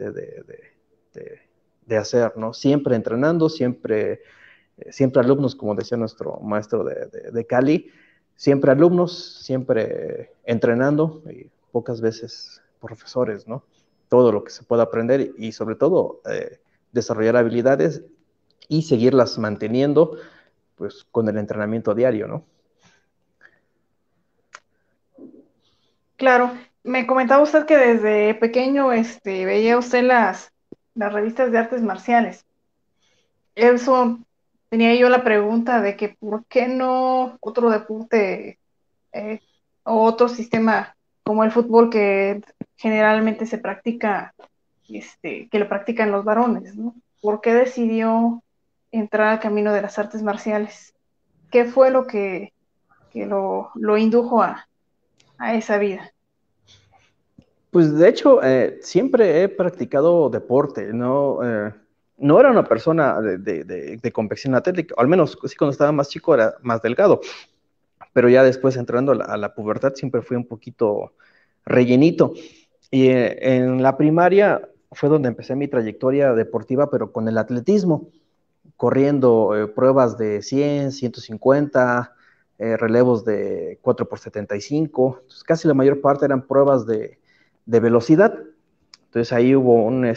Speaker 3: de hacer, ¿no? Siempre entrenando, siempre alumnos, como decía nuestro maestro de Cali, siempre alumnos, siempre entrenando y pocas veces profesores, ¿no? Todo lo que se pueda aprender y sobre todo desarrollar habilidades y seguirlas manteniendo, pues con el entrenamiento diario, ¿no?
Speaker 2: Claro, me comentaba usted que desde pequeño veía usted las revistas de artes marciales. Eso tenía yo la pregunta de que por qué no otro deporte eh, o otro sistema como el fútbol que generalmente se practica, que lo practican los varones, ¿no? ¿Por qué decidió entrar al camino de las artes marciales? ¿Qué fue lo que lo indujo a esa vida?
Speaker 3: Pues de hecho, siempre he practicado deporte, ¿no? No era una persona de complexión atlética, al menos sí, cuando estaba más chico era más delgado, pero ya después entrando a la pubertad siempre fui un poquito rellenito. Y en la primaria fue donde empecé mi trayectoria deportiva, pero con el atletismo, corriendo pruebas de 100, 150, relevos de 4x75. Entonces, casi la mayor parte eran pruebas de velocidad. Entonces ahí hubo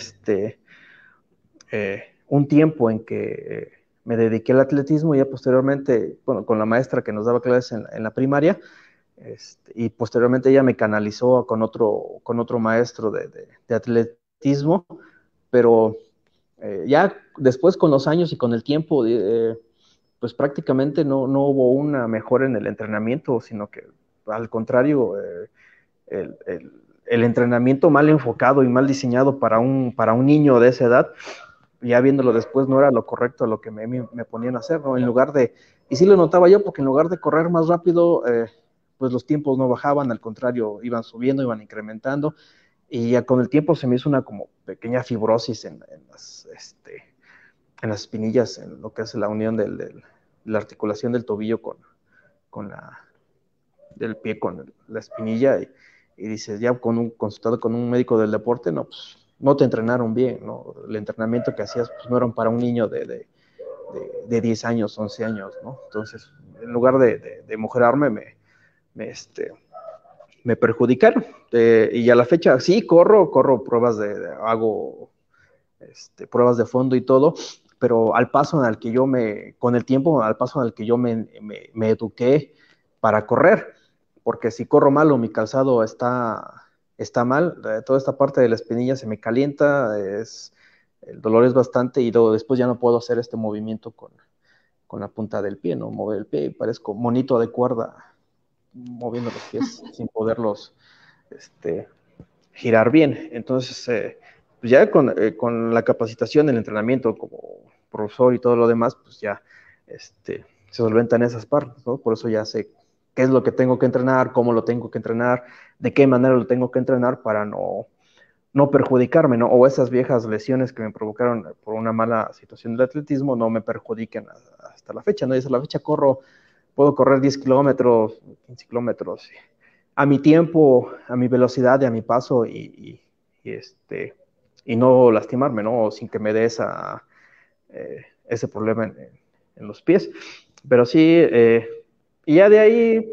Speaker 3: un tiempo en que me dediqué al atletismo y ya posteriormente, bueno, con la maestra que nos daba clases en la primaria, y posteriormente ella me canalizó con otro maestro de atletismo, pero ya después con los años y con el tiempo, pues prácticamente no hubo una mejora en el entrenamiento, sino que al contrario, el, el, el entrenamiento mal enfocado y mal diseñado para un niño de esa edad, ya viéndolo después, no era lo correcto lo que me ponían a hacer, ¿no? En lugar de, y sí lo notaba yo, porque en lugar de correr más rápido, pues los tiempos no bajaban, al contrario, iban subiendo, iban incrementando, y ya con el tiempo se me hizo una como pequeña fibrosis en las espinillas, en lo que es la unión la articulación del tobillo del pie con la espinilla, y dices, ya consultado con un médico del deporte, no, pues no te entrenaron bien, ¿no? El entrenamiento que hacías pues, no eran para un niño de 10 años, 11 años, ¿no? Entonces, en lugar de mejorarme, me perjudicaron. Y a la fecha, sí, corro pruebas hago pruebas de fondo y todo, pero al paso en el que con el tiempo, al paso en el que yo me eduqué para correr, porque si corro mal o mi calzado está mal, toda esta parte de la espinilla se me calienta, el dolor es bastante y luego después ya no puedo hacer este movimiento con la punta del pie, ¿no? Mover el pie y parezco monito de cuerda moviendo los pies sin poderlos girar bien. Entonces, pues ya con la capacitación, el entrenamiento como profesor y todo lo demás, pues ya se solventan esas partes, ¿no? Por eso ya sé qué es lo que tengo que entrenar, cómo lo tengo que entrenar, de qué manera lo tengo que entrenar para no perjudicarme, ¿no? O esas viejas lesiones que me provocaron por una mala situación del atletismo no me perjudiquen hasta la fecha, ¿no? Y hasta la fecha puedo correr 10 kilómetros, 15 kilómetros, a mi tiempo, a mi velocidad y a mi paso y no lastimarme, ¿no? Sin que me dé ese problema en los pies. Pero sí, y ya de ahí,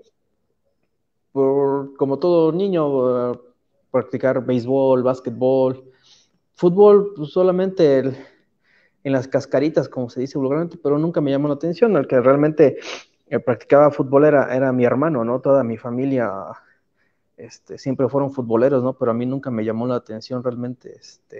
Speaker 3: como todo niño, practicar béisbol, básquetbol, fútbol, pues solamente en las cascaritas, como se dice vulgarmente, pero nunca me llamó la atención. El que realmente practicaba fútbol era mi hermano, ¿no? Toda mi familia siempre fueron futboleros, ¿no? Pero a mí nunca me llamó la atención realmente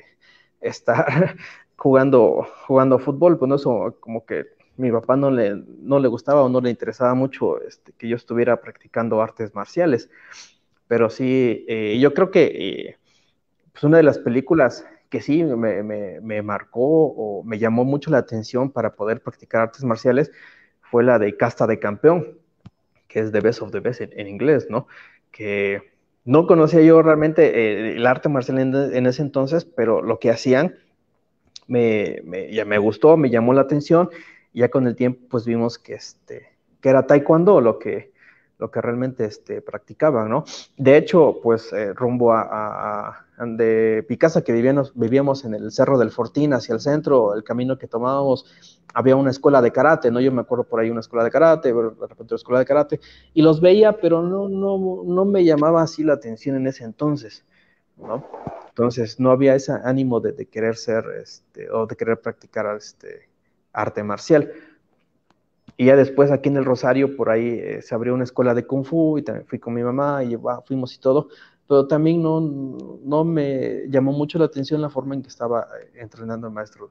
Speaker 3: estar jugando fútbol, pues no, eso como que mi papá no le gustaba o no le interesaba mucho que yo estuviera practicando artes marciales. Pero sí, yo creo que pues una de las películas que sí me marcó o me llamó mucho la atención para poder practicar artes marciales fue la de Casta de Campeón, que es The Best of the Best en inglés, ¿no? Que no conocía yo realmente el arte marcial en ese entonces, pero lo que hacían ya me gustó, me llamó la atención, y ya con el tiempo pues vimos que era taekwondo lo que realmente practicaban, ¿no? De hecho, pues rumbo de Picasa, que vivíamos en el Cerro del Fortín, hacia el centro, el camino que tomábamos, había una escuela de karate, ¿no? Yo me acuerdo por ahí una escuela de karate, de repente una escuela de karate, y los veía, pero no me llamaba así la atención en ese entonces, ¿no? Entonces no había ese ánimo de querer ser o de querer practicar arte marcial. Y ya después aquí en el Rosario, por ahí se abrió una escuela de Kung Fu y también fui con mi mamá y fuimos y todo, pero también no me llamó mucho la atención la forma en que estaba entrenando el maestro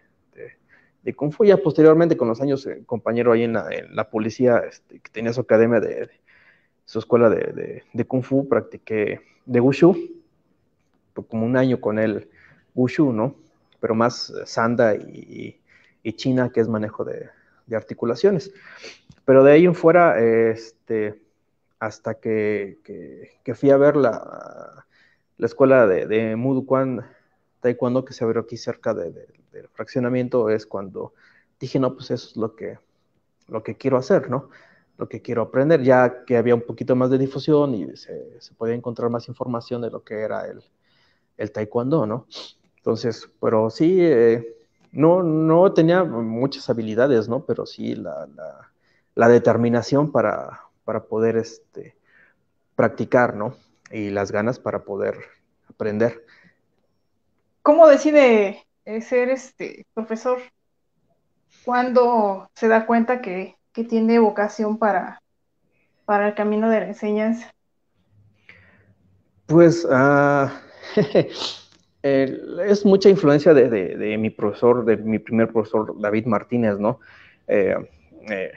Speaker 3: de Kung Fu. Ya posteriormente, con los años, compañero ahí en la policía, que tenía su academia su escuela de Kung Fu, practiqué de Wushu, como un año con él, Wushu, ¿no? Pero más Sanda y China, que es manejo de articulaciones. Pero de ahí en fuera, hasta que fui a ver la escuela de Mudu Kwan Taekwondo, que se abrió aquí cerca del fraccionamiento, es cuando dije, no, pues eso es lo que quiero hacer, ¿no? Lo que quiero aprender, ya que había un poquito más de difusión y se podía encontrar más información de lo que era el taekwondo, ¿no? Entonces, pero sí, no tenía muchas habilidades, ¿no? Pero sí la determinación para poder practicar, ¿no? Y las ganas para poder aprender.
Speaker 2: ¿Cómo decide ser profesor? ¿Cuándo se da cuenta que tiene vocación para el camino de la enseñanza?
Speaker 3: Pues es mucha influencia de mi profesor, de mi primer profesor, David Martínez, ¿no? Eh, eh,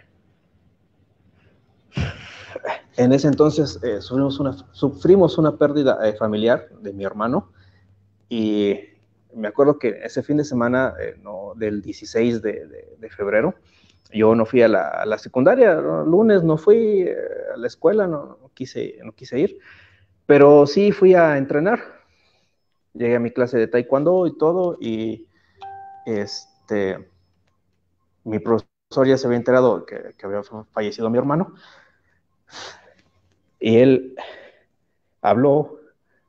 Speaker 3: en ese entonces sufrimos una pérdida familiar de mi hermano, y me acuerdo que ese fin de semana, no, del 16 de febrero, yo no fui a la secundaria, ¿no? Lunes no fui a la escuela, no quise ir, pero sí fui a entrenar. Llegué a mi clase de taekwondo y todo, y mi profesor ya se había enterado que había fallecido mi hermano, y él habló,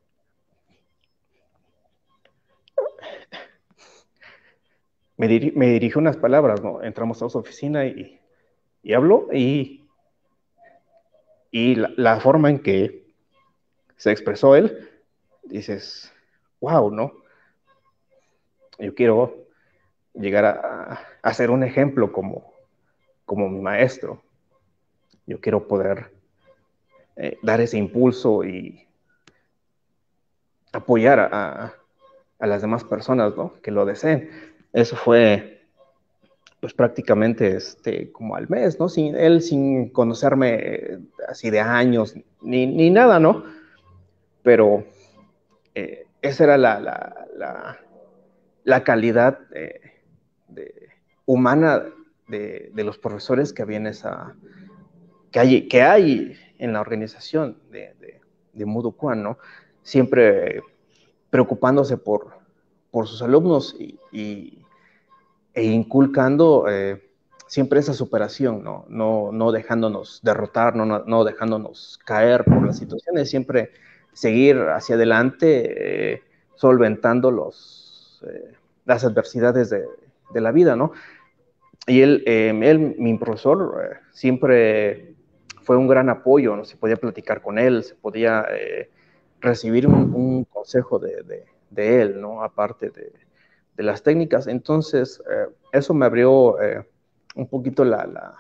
Speaker 3: me dirigió unas palabras, ¿no? Entramos a su oficina y habló, y la forma en que se expresó él, dices, wow, ¿no? Yo quiero llegar a ser un ejemplo como mi maestro. Yo quiero poder dar ese impulso y apoyar a las demás personas, ¿no? Que lo deseen. Eso fue, pues prácticamente como al mes, ¿no? Sin conocerme así de años, ni nada, ¿no? Pero esa era la calidad humana de los profesores que había en que hay en la organización de Mudo Kwan, ¿no? Siempre preocupándose por sus alumnos e inculcando siempre esa superación, ¿no? No dejándonos derrotar, no dejándonos caer por las situaciones, siempre seguir hacia adelante, solventando las adversidades de la vida, ¿no? Y mi profesor, siempre fue un gran apoyo, ¿no? Se podía platicar con él, se podía recibir un consejo de él, ¿no? Aparte de las técnicas. Entonces, eso me abrió un poquito la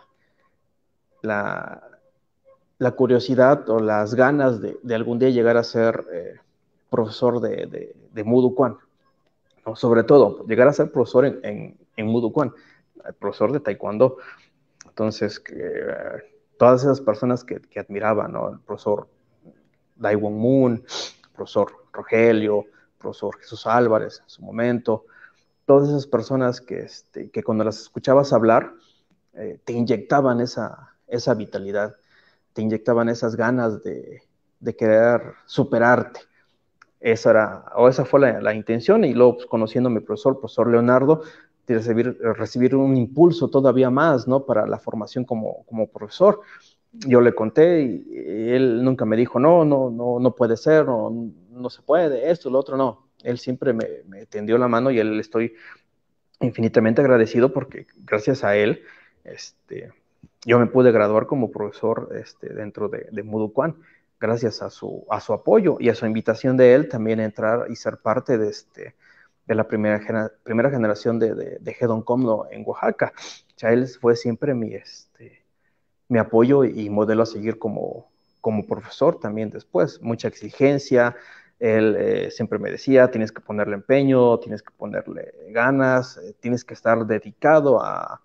Speaker 3: curiosidad o las ganas de algún día llegar a ser profesor de Mudo Kwan, ¿no? Sobre todo, llegar a ser profesor en Mudo Kwan, profesor de Taekwondo. Entonces, todas esas personas que admiraba, ¿no? El profesor Dai Won Moon, el profesor Rogelio, el profesor Jesús Álvarez en su momento, todas esas personas que cuando las escuchabas hablar, te inyectaban esa vitalidad, te inyectaban esas ganas de querer superarte. Esa fue la intención, y luego, pues, conociendo a mi profesor Leonardo, de recibir un impulso todavía más, ¿no? Para la formación como profesor. Yo le conté y él nunca me dijo, no puede ser, no se puede, esto, lo otro, no. Él siempre me tendió la mano, y él estoy infinitamente agradecido porque gracias a él yo me pude graduar como profesor dentro de Mudo Kwan, gracias a su apoyo y a su invitación de él también a entrar y ser parte de la primera generación de Hedon Komno en Oaxaca. O sea, él fue siempre mi apoyo y modelo a seguir como profesor también después. Mucha exigencia. Él siempre me decía, tienes que ponerle empeño, tienes que ponerle ganas, tienes que estar dedicado a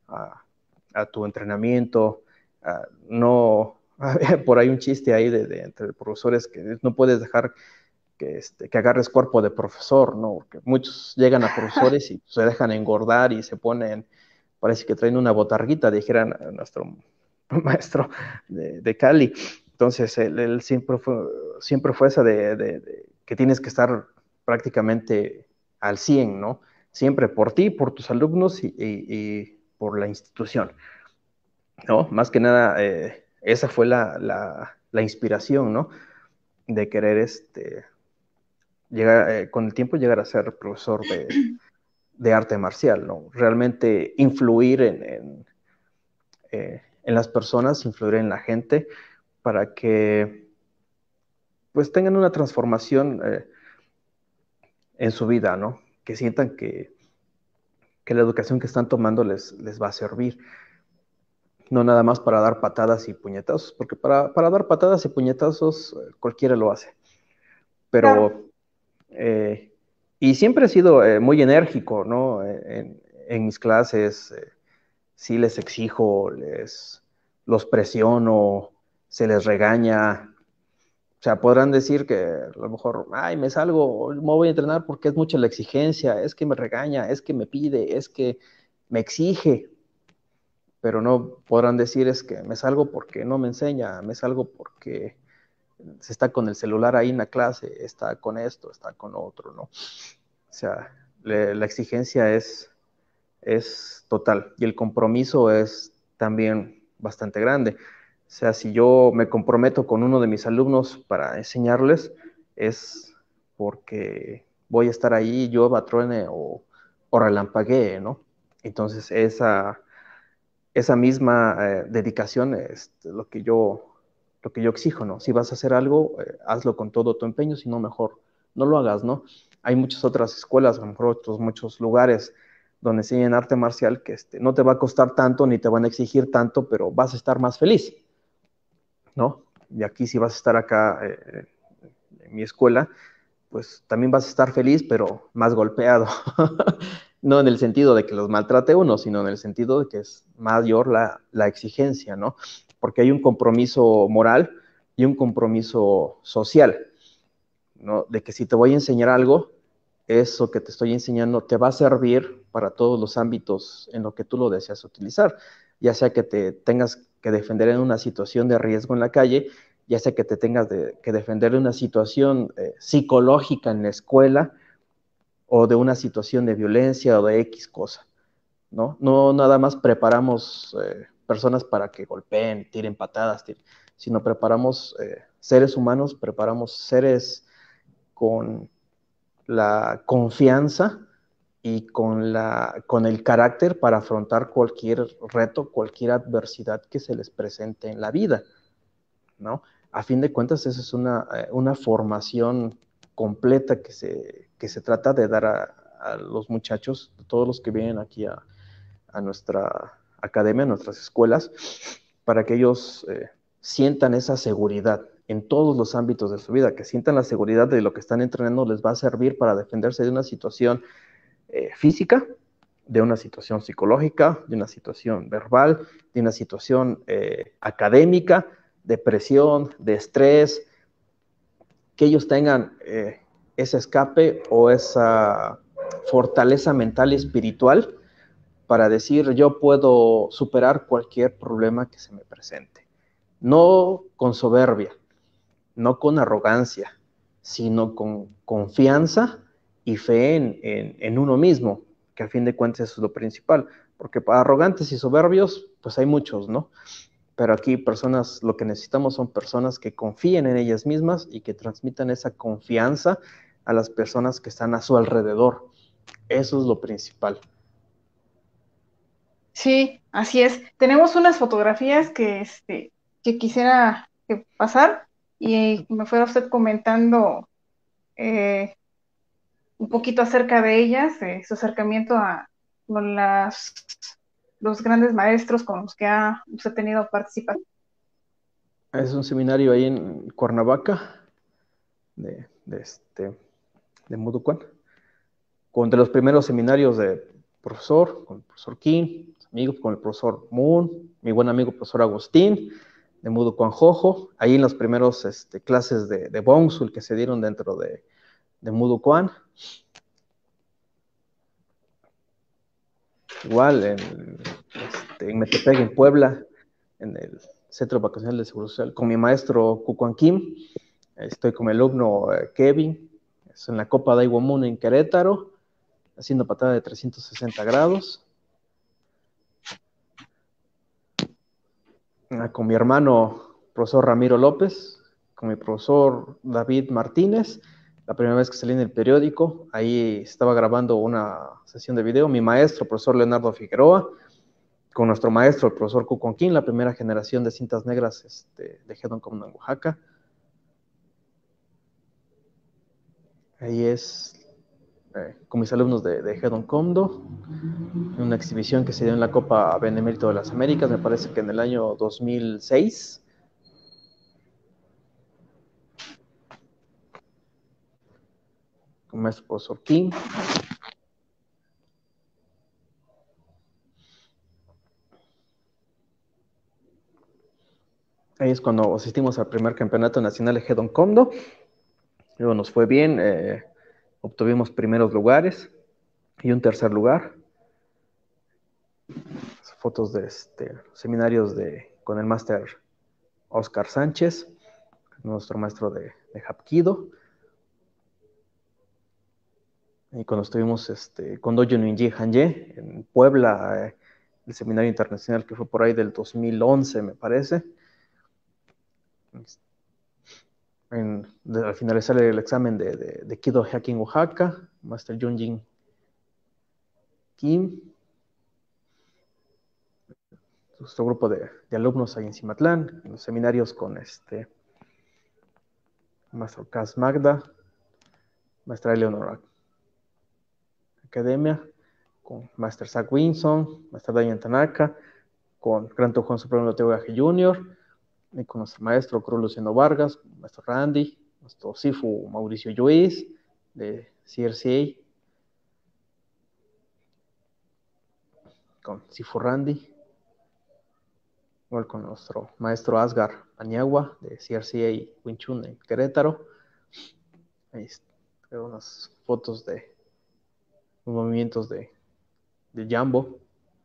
Speaker 3: tu entrenamiento. No, por ahí un chiste ahí entre profesores, que no puedes dejar que agarres cuerpo de profesor, ¿no? Porque muchos llegan a profesores y se dejan engordar y se ponen, parece que traen una botarguita, dijeran a nuestro maestro de Cali. Entonces, él siempre fue esa de que tienes que estar prácticamente al 100, ¿no? Siempre por ti, por tus alumnos y por la institución, ¿no? Más que nada, esa fue la inspiración, ¿no? De querer llegar, con el tiempo, llegar a ser profesor de arte marcial, ¿no? Realmente influir en las personas, influir en la gente, para que pues tengan una transformación en su vida, ¿no? Que sientan que la educación que están tomando les va a servir. No nada más para dar patadas y puñetazos, porque para dar patadas y puñetazos cualquiera lo hace. Pero, y siempre he sido muy enérgico, ¿no? En mis clases, sí les exijo, los presiono, se les regaña. O sea, podrán decir que a lo mejor, ay, me salgo, me voy a entrenar porque es mucha la exigencia, es que me regaña, es que me pide, es que me exige, pero no podrán decir es que me salgo porque no me enseña, me salgo porque se está con el celular ahí en la clase, está con esto, está con otro, ¿no? O sea, la exigencia es total, y el compromiso es también bastante grande. O sea, si yo me comprometo con uno de mis alumnos para enseñarles, es porque voy a estar ahí, llueva, truene o relampaguee, ¿no? Entonces, esa misma dedicación es lo que yo exijo, ¿no? Si vas a hacer algo, hazlo con todo tu empeño, si no, mejor no lo hagas, ¿no? Hay muchas otras escuelas, a lo mejor muchos lugares donde enseñan arte marcial que no te va a costar tanto ni te van a exigir tanto, pero vas a estar más feliz, ¿no? Y aquí, si vas a estar acá en mi escuela, pues también vas a estar feliz, pero más golpeado. No en el sentido de que los maltrate uno, sino en el sentido de que es mayor la exigencia, ¿no? Porque hay un compromiso moral y un compromiso social, ¿no? De que si te voy a enseñar algo, eso que te estoy enseñando te va a servir para todos los ámbitos en lo que tú lo deseas utilizar, ya sea que te tengas que defender en una situación de riesgo en la calle, ya sea que te tengas que defender en una situación psicológica en la escuela o de una situación de violencia o de X cosa, ¿no? No nada más preparamos personas para que golpeen, tiren patadas, sino preparamos seres humanos, preparamos seres con la confianza y con el carácter para afrontar cualquier reto, cualquier adversidad que se les presente en la vida, ¿no? A fin de cuentas, esa es una formación completa que se trata de dar a los muchachos, todos los que vienen aquí a nuestra academia, a nuestras escuelas, para que ellos sientan esa seguridad en todos los ámbitos de su vida, que sientan la seguridad de lo que están entrenando les va a servir para defenderse de una situación física, de una situación psicológica, de una situación verbal, de una situación académica, de presión, de estrés, que ellos tengan ese escape o esa fortaleza mental y espiritual para decir yo puedo superar cualquier problema que se me presente. No con soberbia, no con arrogancia, sino con confianza y fe en uno mismo, que a fin de cuentas eso es lo principal, porque para arrogantes y soberbios, pues hay muchos, ¿no? Pero aquí personas, lo que necesitamos son personas que confíen en ellas mismas y que transmitan esa confianza a las personas que están a su alrededor. Eso es lo principal.
Speaker 2: Sí, así es. Tenemos unas fotografías que quisiera pasar y me fuera usted comentando eh, un poquito acerca de ellas, su acercamiento con los grandes maestros con los que ha usted tenido participación.
Speaker 3: Es un seminario ahí en Cuernavaca, de Muducuán, con de los primeros seminarios de profesor, con el profesor Kim, amigos, con el profesor Moon, mi buen amigo profesor Agustín, de Muducuán Jojo, ahí en las primeros clases de Bongsul que se dieron dentro de Muducuán. Igual en Metepec, en Puebla, en el Centro Vacacional de Seguro Social, con mi maestro Kukuan Kim, estoy con mi alumno Kevin, es en la Copa Daiwa en Querétaro, haciendo patada de 360 grados. Con mi hermano, profesor Ramiro López, con mi profesor David Martínez, la primera vez que salí en el periódico, ahí estaba grabando una sesión de video, mi maestro, profesor Leonardo Figueroa, con nuestro maestro, el profesor Kukonquín, la primera generación de cintas negras de Hedon Comdo en Oaxaca. Ahí es con mis alumnos de Hedon Comdo, en una exhibición que se dio en la Copa Benemérito de las Américas, me parece que en el año 2006. Con maestro profesor King. Ahí es cuando asistimos al primer campeonato nacional de Hedon Comdo. Luego nos fue bien, obtuvimos primeros lugares y un tercer lugar. Fotos de seminarios con el máster Oscar Sánchez, nuestro maestro de Hapkido. Y cuando estuvimos con Dojo Ninji Hanje en Puebla, el seminario internacional que fue por ahí del 2011, me parece. Al finalizar el examen de Kido Hacking Oaxaca, Master Junjin Kim, nuestro grupo de alumnos ahí en Cimatlán, en los seminarios con Master Cas Magda, Maestra Eleonora Academia, con Master Zach Winson, Master Diane Tanaka, con Gran Juan Supremo Teogaje Jr., y con nuestro maestro Cruz Luciano Vargas, maestro Randy, nuestro Sifu Mauricio Lluís, de CRCA, con Sifu Randy, igual con nuestro maestro Asgar Aniagua, de CRCA Wing Chun en Querétaro. Ahí están unas fotos de los movimientos de Jambo.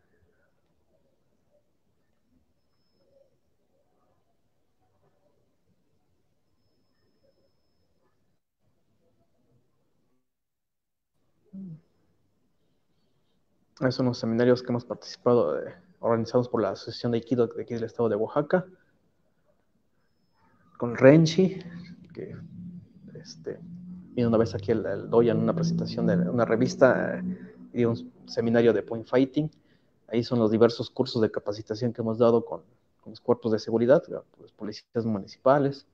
Speaker 3: Esos son los seminarios que hemos participado, organizados por la Asociación de Aikido de aquí del estado de Oaxaca, con Renchi, que vino una vez aquí el Doya en una presentación de una revista y un seminario de Point Fighting. Ahí son los diversos cursos de capacitación que hemos dado con los cuerpos de seguridad, los policías municipales.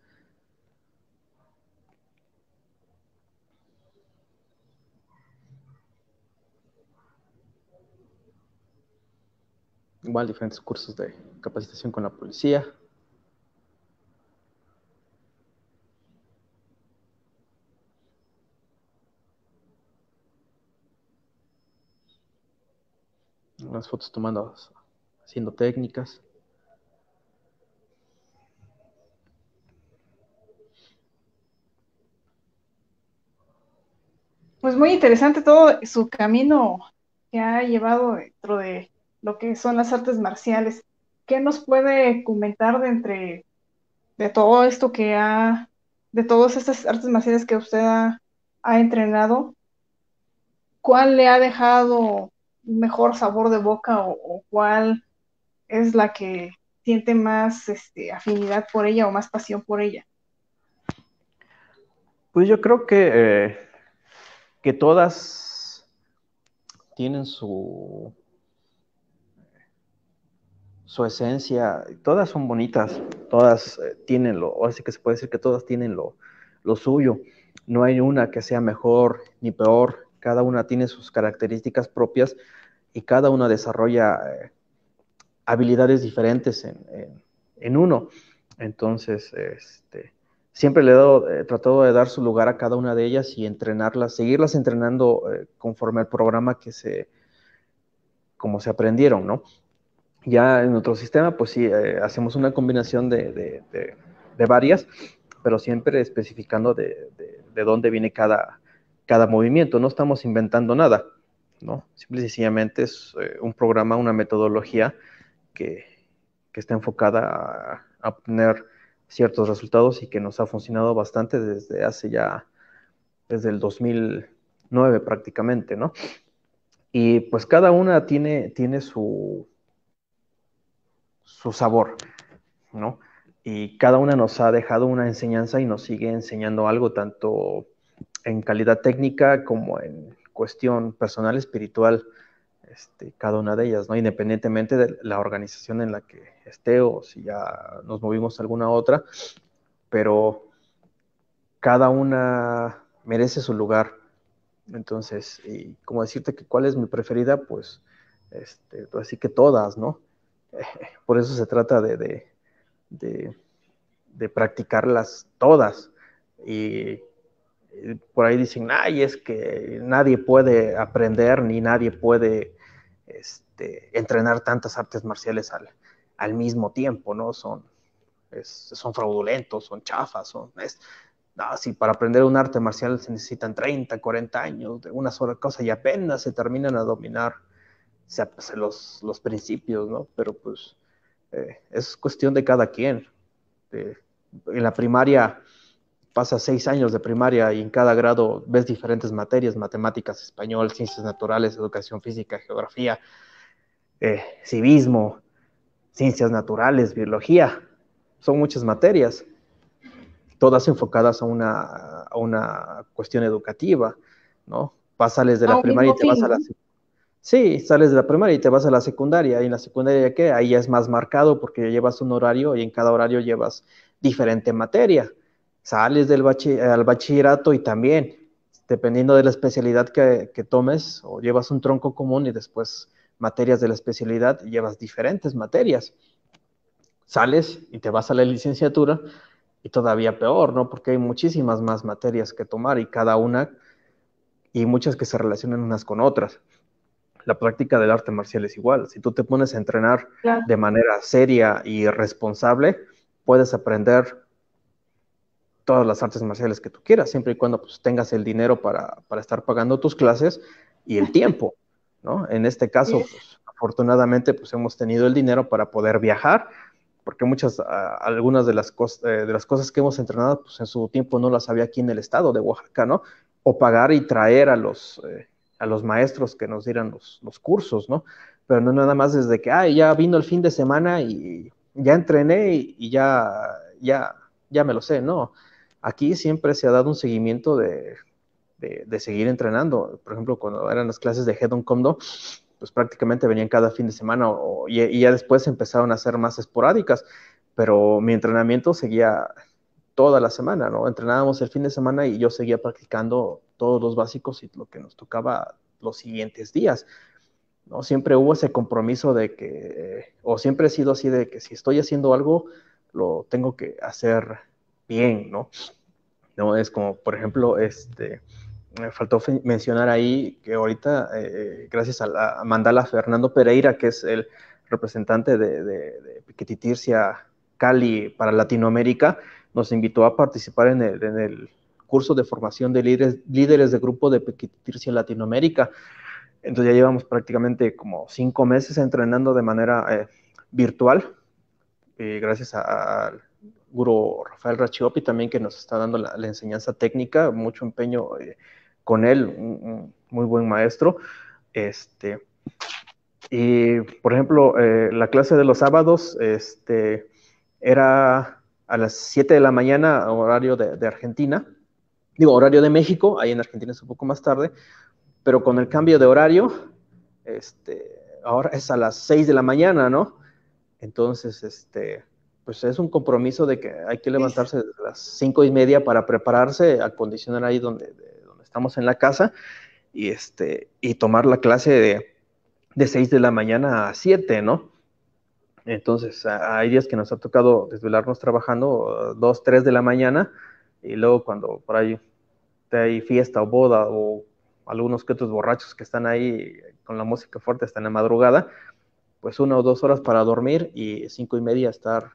Speaker 3: Igual diferentes cursos de capacitación con la policía. Unas fotos tomando, haciendo técnicas.
Speaker 2: Pues muy interesante todo su camino que ha llevado dentro de lo que son las artes marciales. ¿Qué nos puede comentar de todo esto de todas estas artes marciales que usted ha entrenado? ¿Cuál le ha dejado un mejor sabor de boca o cuál es la que siente más afinidad por ella o más pasión por ella?
Speaker 3: Pues yo creo que todas tienen su esencia, todas son bonitas, todas tienen o así que se puede decir que todas tienen lo suyo. No hay una que sea mejor ni peor, cada una tiene sus características propias y cada una desarrolla habilidades diferentes en uno. Entonces, siempre le he tratado de dar su lugar a cada una de ellas y entrenarlas, seguirlas entrenando conforme al programa como se aprendieron, ¿no? Ya en otro sistema, pues sí, hacemos una combinación de varias, pero siempre especificando de dónde viene cada movimiento. No estamos inventando nada, ¿no? Simple y sencillamente es un programa, una metodología que, que está enfocada a obtener ciertos resultados y que nos ha funcionado bastante desde el 2009 prácticamente, ¿no? Y pues cada una tiene su sabor, ¿no? Y cada una nos ha dejado una enseñanza y nos sigue enseñando algo, tanto en calidad técnica como en cuestión personal, espiritual, cada una de ellas, ¿no? Independientemente de la organización en la que esté o si ya nos movimos a alguna otra, pero cada una merece su lugar. Entonces, y como decirte que cuál es mi preferida, pues así que todas, ¿no? Por eso se trata de, de practicarlas todas. Y por ahí dicen, ay, es que nadie puede aprender ni nadie puede entrenar tantas artes marciales al mismo tiempo, ¿no? Son fraudulentos, son chafas, no, si para aprender un arte marcial se necesitan 30, 40 años de una sola cosa y apenas se terminan a dominar los principios, ¿no? Pero pues es cuestión de cada quien. En la primaria pasas 6 años de primaria y en cada grado ves diferentes materias, matemáticas, español, ciencias naturales, educación física, geografía, civismo, ciencias naturales, biología. Son muchas materias, todas enfocadas a una cuestión educativa, ¿no? Sales de
Speaker 2: A
Speaker 3: la
Speaker 2: un
Speaker 3: primaria y
Speaker 2: mismo
Speaker 3: te vas
Speaker 2: fin,
Speaker 3: a la...
Speaker 2: ¿no?
Speaker 3: Sí, sales de la primaria y te vas a la secundaria. ¿Y en la secundaria qué? Ahí ya es más marcado porque ya llevas un horario y en cada horario llevas diferente materia. Sales al bachillerato y también, dependiendo de la especialidad que tomes, o llevas un tronco común y después materias de la especialidad, llevas diferentes materias. Sales y te vas a la licenciatura y todavía peor, ¿no? Porque hay muchísimas más materias que tomar y cada una, y muchas que se relacionan unas con otras. La práctica del arte marcial es igual. Si tú te pones a entrenar
Speaker 2: Claro.
Speaker 3: de manera seria y responsable, puedes aprender todas las artes marciales que tú quieras, siempre y cuando pues, tengas el dinero para estar pagando tus clases y el tiempo, ¿no? En este caso, pues, afortunadamente, pues hemos tenido el dinero para poder viajar, porque algunas de las cosas que hemos entrenado, pues en su tiempo no las había aquí en el estado de Oaxaca, ¿no? O pagar y traer a los maestros que nos dieran los cursos, ¿no? Pero no nada más desde que, ya vino el fin de semana y ya entrené y ya me lo sé, ¿no? Aquí siempre se ha dado un seguimiento de seguir entrenando. Por ejemplo, cuando eran las clases de Hedon Kondo, pues prácticamente venían cada fin de semana y ya después empezaron a ser más esporádicas, pero mi entrenamiento seguía toda la semana, ¿no? Entrenábamos el fin de semana y yo seguía practicando todos los básicos y lo que nos tocaba los siguientes días, ¿no? Siempre hubo ese compromiso de que, o siempre he sido así de que si estoy haciendo algo, lo tengo que hacer bien, ¿no? ¿No? Es como, por ejemplo, me faltó mencionar ahí que ahorita, gracias a Mandala Fernando Pereira, que es el representante de Piquetitirsia Cali para Latinoamérica, nos invitó a participar en el curso de formación de líderes de grupo de Piquetitirsia Latinoamérica. Entonces ya llevamos prácticamente como 5 meses entrenando de manera virtual, gracias al gurú Rafael Rachiopi también, que nos está dando la enseñanza técnica, mucho empeño con él, un muy buen maestro. Y, por ejemplo, la clase de los sábados era a las 7 de la mañana, horario de Argentina. Digo, horario de México, ahí en Argentina es un poco más tarde, pero con el cambio de horario, ahora es a las 6 de la mañana, ¿no? Entonces, pues es un compromiso de que hay que levantarse desde las 5:30 para prepararse, acondicionar ahí donde estamos en la casa y tomar la clase de 6 de la mañana a 7, ¿no? Entonces, hay días que nos ha tocado desvelarnos trabajando 2, 3 de la mañana y luego cuando por ahí hay fiesta o boda o algunos que otros borrachos que están ahí con la música fuerte hasta en la madrugada, pues 1 o 2 horas para dormir y 5:30 estar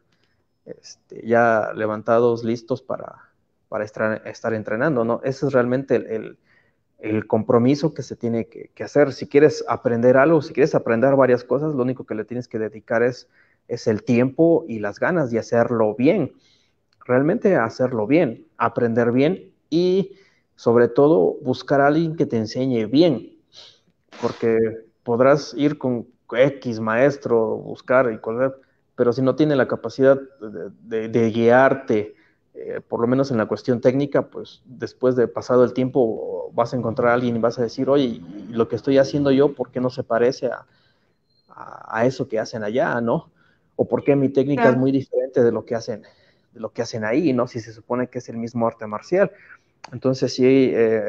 Speaker 3: ya levantados, listos para estar entrenando, ¿no? Ese es realmente el compromiso que se tiene que hacer. Si quieres aprender algo, si quieres aprender varias cosas, lo único que le tienes que dedicar es el tiempo y las ganas de hacerlo bien. Realmente hacerlo bien, aprender bien y sobre todo buscar a alguien que te enseñe bien, porque podrás ir con X maestro, buscar y correr, pero si no tiene la capacidad de guiarte, por lo menos en la cuestión técnica, pues después de pasado el tiempo vas a encontrar a alguien y vas a decir, oye, lo que estoy haciendo yo, ¿por qué no se parece a eso que hacen allá, ¿no? O por qué mi técnica es muy diferente de lo que hacen ahí, ¿no? Si se supone que es el mismo arte marcial. Entonces sí,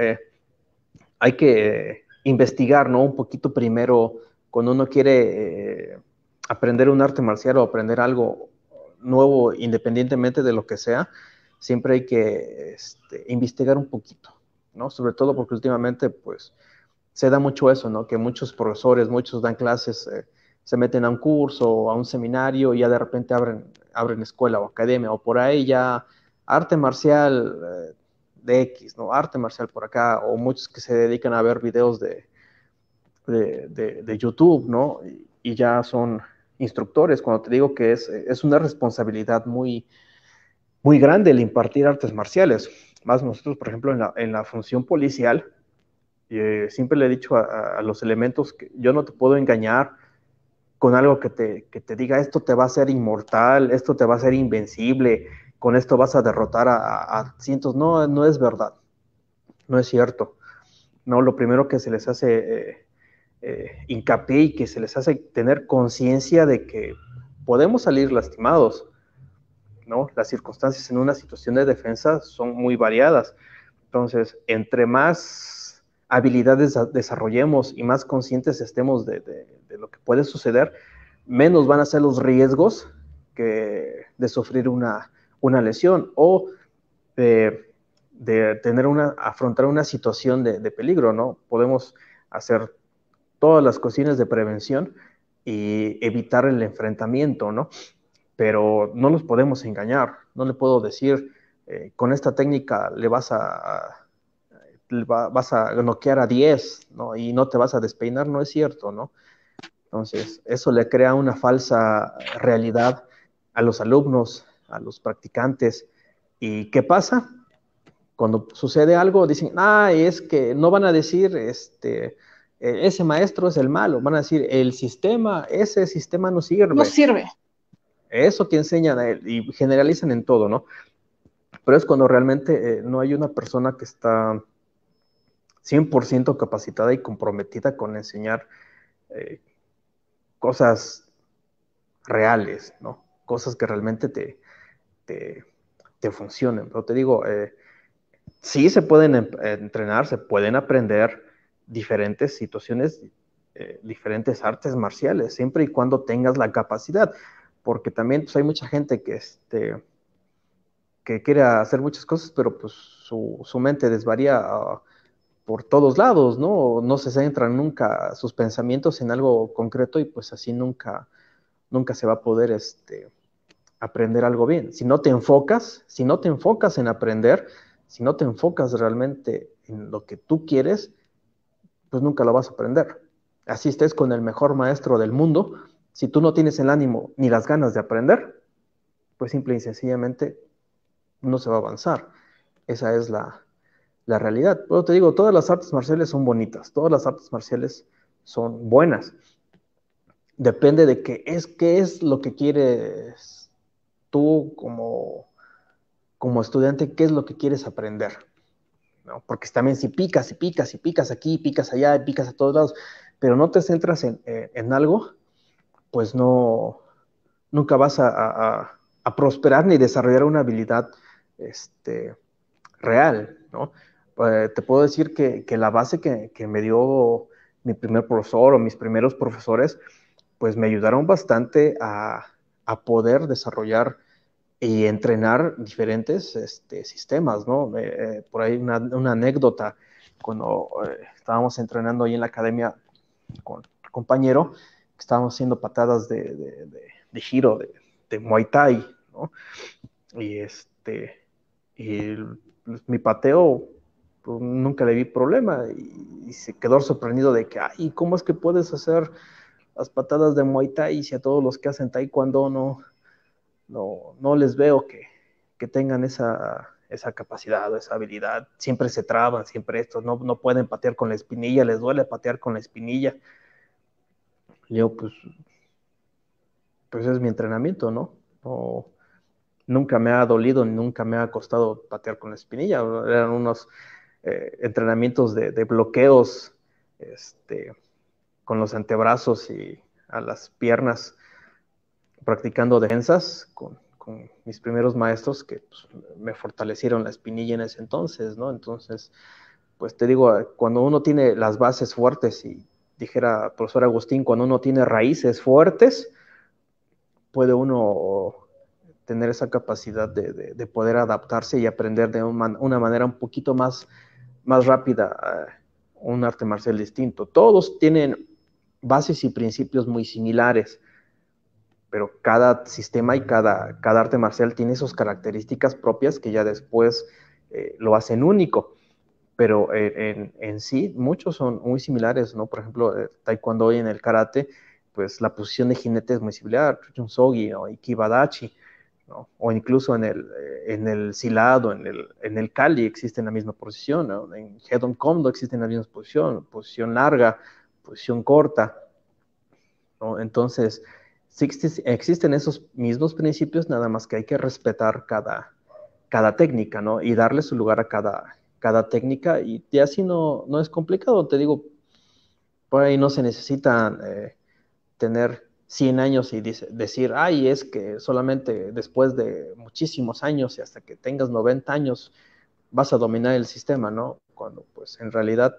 Speaker 3: hay que investigar, ¿no? Un poquito primero, cuando uno quiere aprender un arte marcial o aprender algo nuevo, independientemente de lo que sea, siempre hay que investigar un poquito, ¿no? Sobre todo porque últimamente, pues, se da mucho eso, ¿no? Que muchos profesores, muchos dan clases, se meten a un curso o a un seminario y ya de repente abren escuela o academia o por ahí ya arte marcial de X, ¿no? Arte marcial por acá, o muchos que se dedican a ver videos de YouTube, ¿no? Y ya son instructores. Cuando te digo que es una responsabilidad muy, muy grande el impartir artes marciales. Más nosotros, por ejemplo, en la función policial, siempre le he dicho a los elementos que yo no te puedo engañar con algo que te diga esto te va a hacer inmortal, esto te va a hacer invencible, con esto vas a derrotar a cientos. No, no es verdad, no es cierto. No, lo primero que se les hace hincapié y que se les hace tener conciencia de que podemos salir lastimados, ¿no? Las circunstancias en una situación de defensa son muy variadas. Entonces, entre más habilidades desarrollemos y más conscientes estemos de lo que puede suceder, menos van a ser los riesgos de sufrir una lesión o de afrontar una situación de peligro, ¿no? Podemos hacer todas las cuestiones de prevención y evitar el enfrentamiento, ¿no? Pero no nos podemos engañar, no le puedo decir, con esta técnica vas a noquear a 10, ¿no? Y no te vas a despeinar, no es cierto, ¿no? Entonces, eso le crea una falsa realidad a los alumnos, a los practicantes. ¿Y qué pasa? Cuando sucede algo, dicen, es que no van a decir, ese maestro es el malo, van a decir, ese sistema no
Speaker 2: No
Speaker 3: sirve.
Speaker 2: sirve.
Speaker 3: Eso que enseñan y generalizan en todo, ¿no? Pero es cuando realmente no hay una persona que está 100% capacitada y comprometida con enseñar cosas reales, ¿no? Cosas que realmente te funcionen. Pero te digo, sí se pueden entrenar, se pueden aprender diferentes situaciones, diferentes artes marciales, siempre y cuando tengas la capacidad, porque también pues, hay mucha gente que quiere hacer muchas cosas, pero pues su mente desvaría por todos lados, ¿no? No se centran nunca sus pensamientos en algo concreto y pues así nunca se va a poder aprender algo bien. Si no te enfocas en aprender, si no te enfocas realmente en lo que tú quieres, pues nunca lo vas a aprender. Así estés con el mejor maestro del mundo, si tú no tienes el ánimo ni las ganas de aprender, pues simple y sencillamente no se va a avanzar. Esa es la realidad. Pero te digo, todas las artes marciales son bonitas, todas las artes marciales son buenas. Depende de qué es lo que quieres tú como estudiante, qué es lo que quieres aprender, ¿no? Porque también si picas y picas y picas aquí, picas allá, y picas a todos lados, pero no te centras en algo, pues nunca vas a prosperar ni desarrollar una habilidad real, ¿no? Te puedo decir que la base que me dio mi primer profesor o mis primeros profesores, pues me ayudaron bastante a poder desarrollar y entrenar diferentes sistemas, ¿no? Por ahí una anécdota, cuando estábamos entrenando ahí en la academia con un compañero, estábamos haciendo patadas de giro, de Muay Thai, ¿no? Y y mi pateo, pues, nunca le vi problema y se quedó sorprendido de que, ay, ¿cómo es que puedes hacer las patadas de Muay Thai si a todos los que hacen Taekwondo no les veo que tengan esa capacidad o esa habilidad? Siempre se traban, siempre estos, no pueden patear con la espinilla, les duele patear con la espinilla. Le digo, pues es mi entrenamiento, ¿no? No, nunca me ha dolido, nunca me ha costado patear con la espinilla. Eran unos entrenamientos de bloqueos con los antebrazos y a las piernas, practicando defensas con mis primeros maestros que pues, me fortalecieron la espinilla en ese entonces, ¿no? Entonces, pues te digo, cuando uno tiene las bases fuertes y dijera profesor Agustín, cuando uno tiene raíces fuertes, puede uno tener esa capacidad de poder adaptarse y aprender de una manera un poquito más rápida un arte marcial distinto. Todos tienen bases y principios muy similares, pero cada sistema y cada arte marcial tiene sus características propias que ya después lo hacen único. Pero en sí, muchos son muy similares, ¿no? Por ejemplo, Taekwondo y en el karate, pues la posición de jinete es muy similar, Chunsogi o Ikibadachi, ¿no? O incluso en el Silado, en el Kali existe la misma posición, ¿no? En Hedon Kondo existe la misma posición larga, posición corta, ¿no? Entonces, sí existen esos mismos principios, nada más que hay que respetar cada técnica, ¿no? Y darle su lugar a cada técnica, y así no es complicado. Te digo, por ahí no se necesita tener 100 años y decir, ay, es que solamente después de muchísimos años y hasta que tengas 90 años vas a dominar el sistema, ¿no? Cuando pues en realidad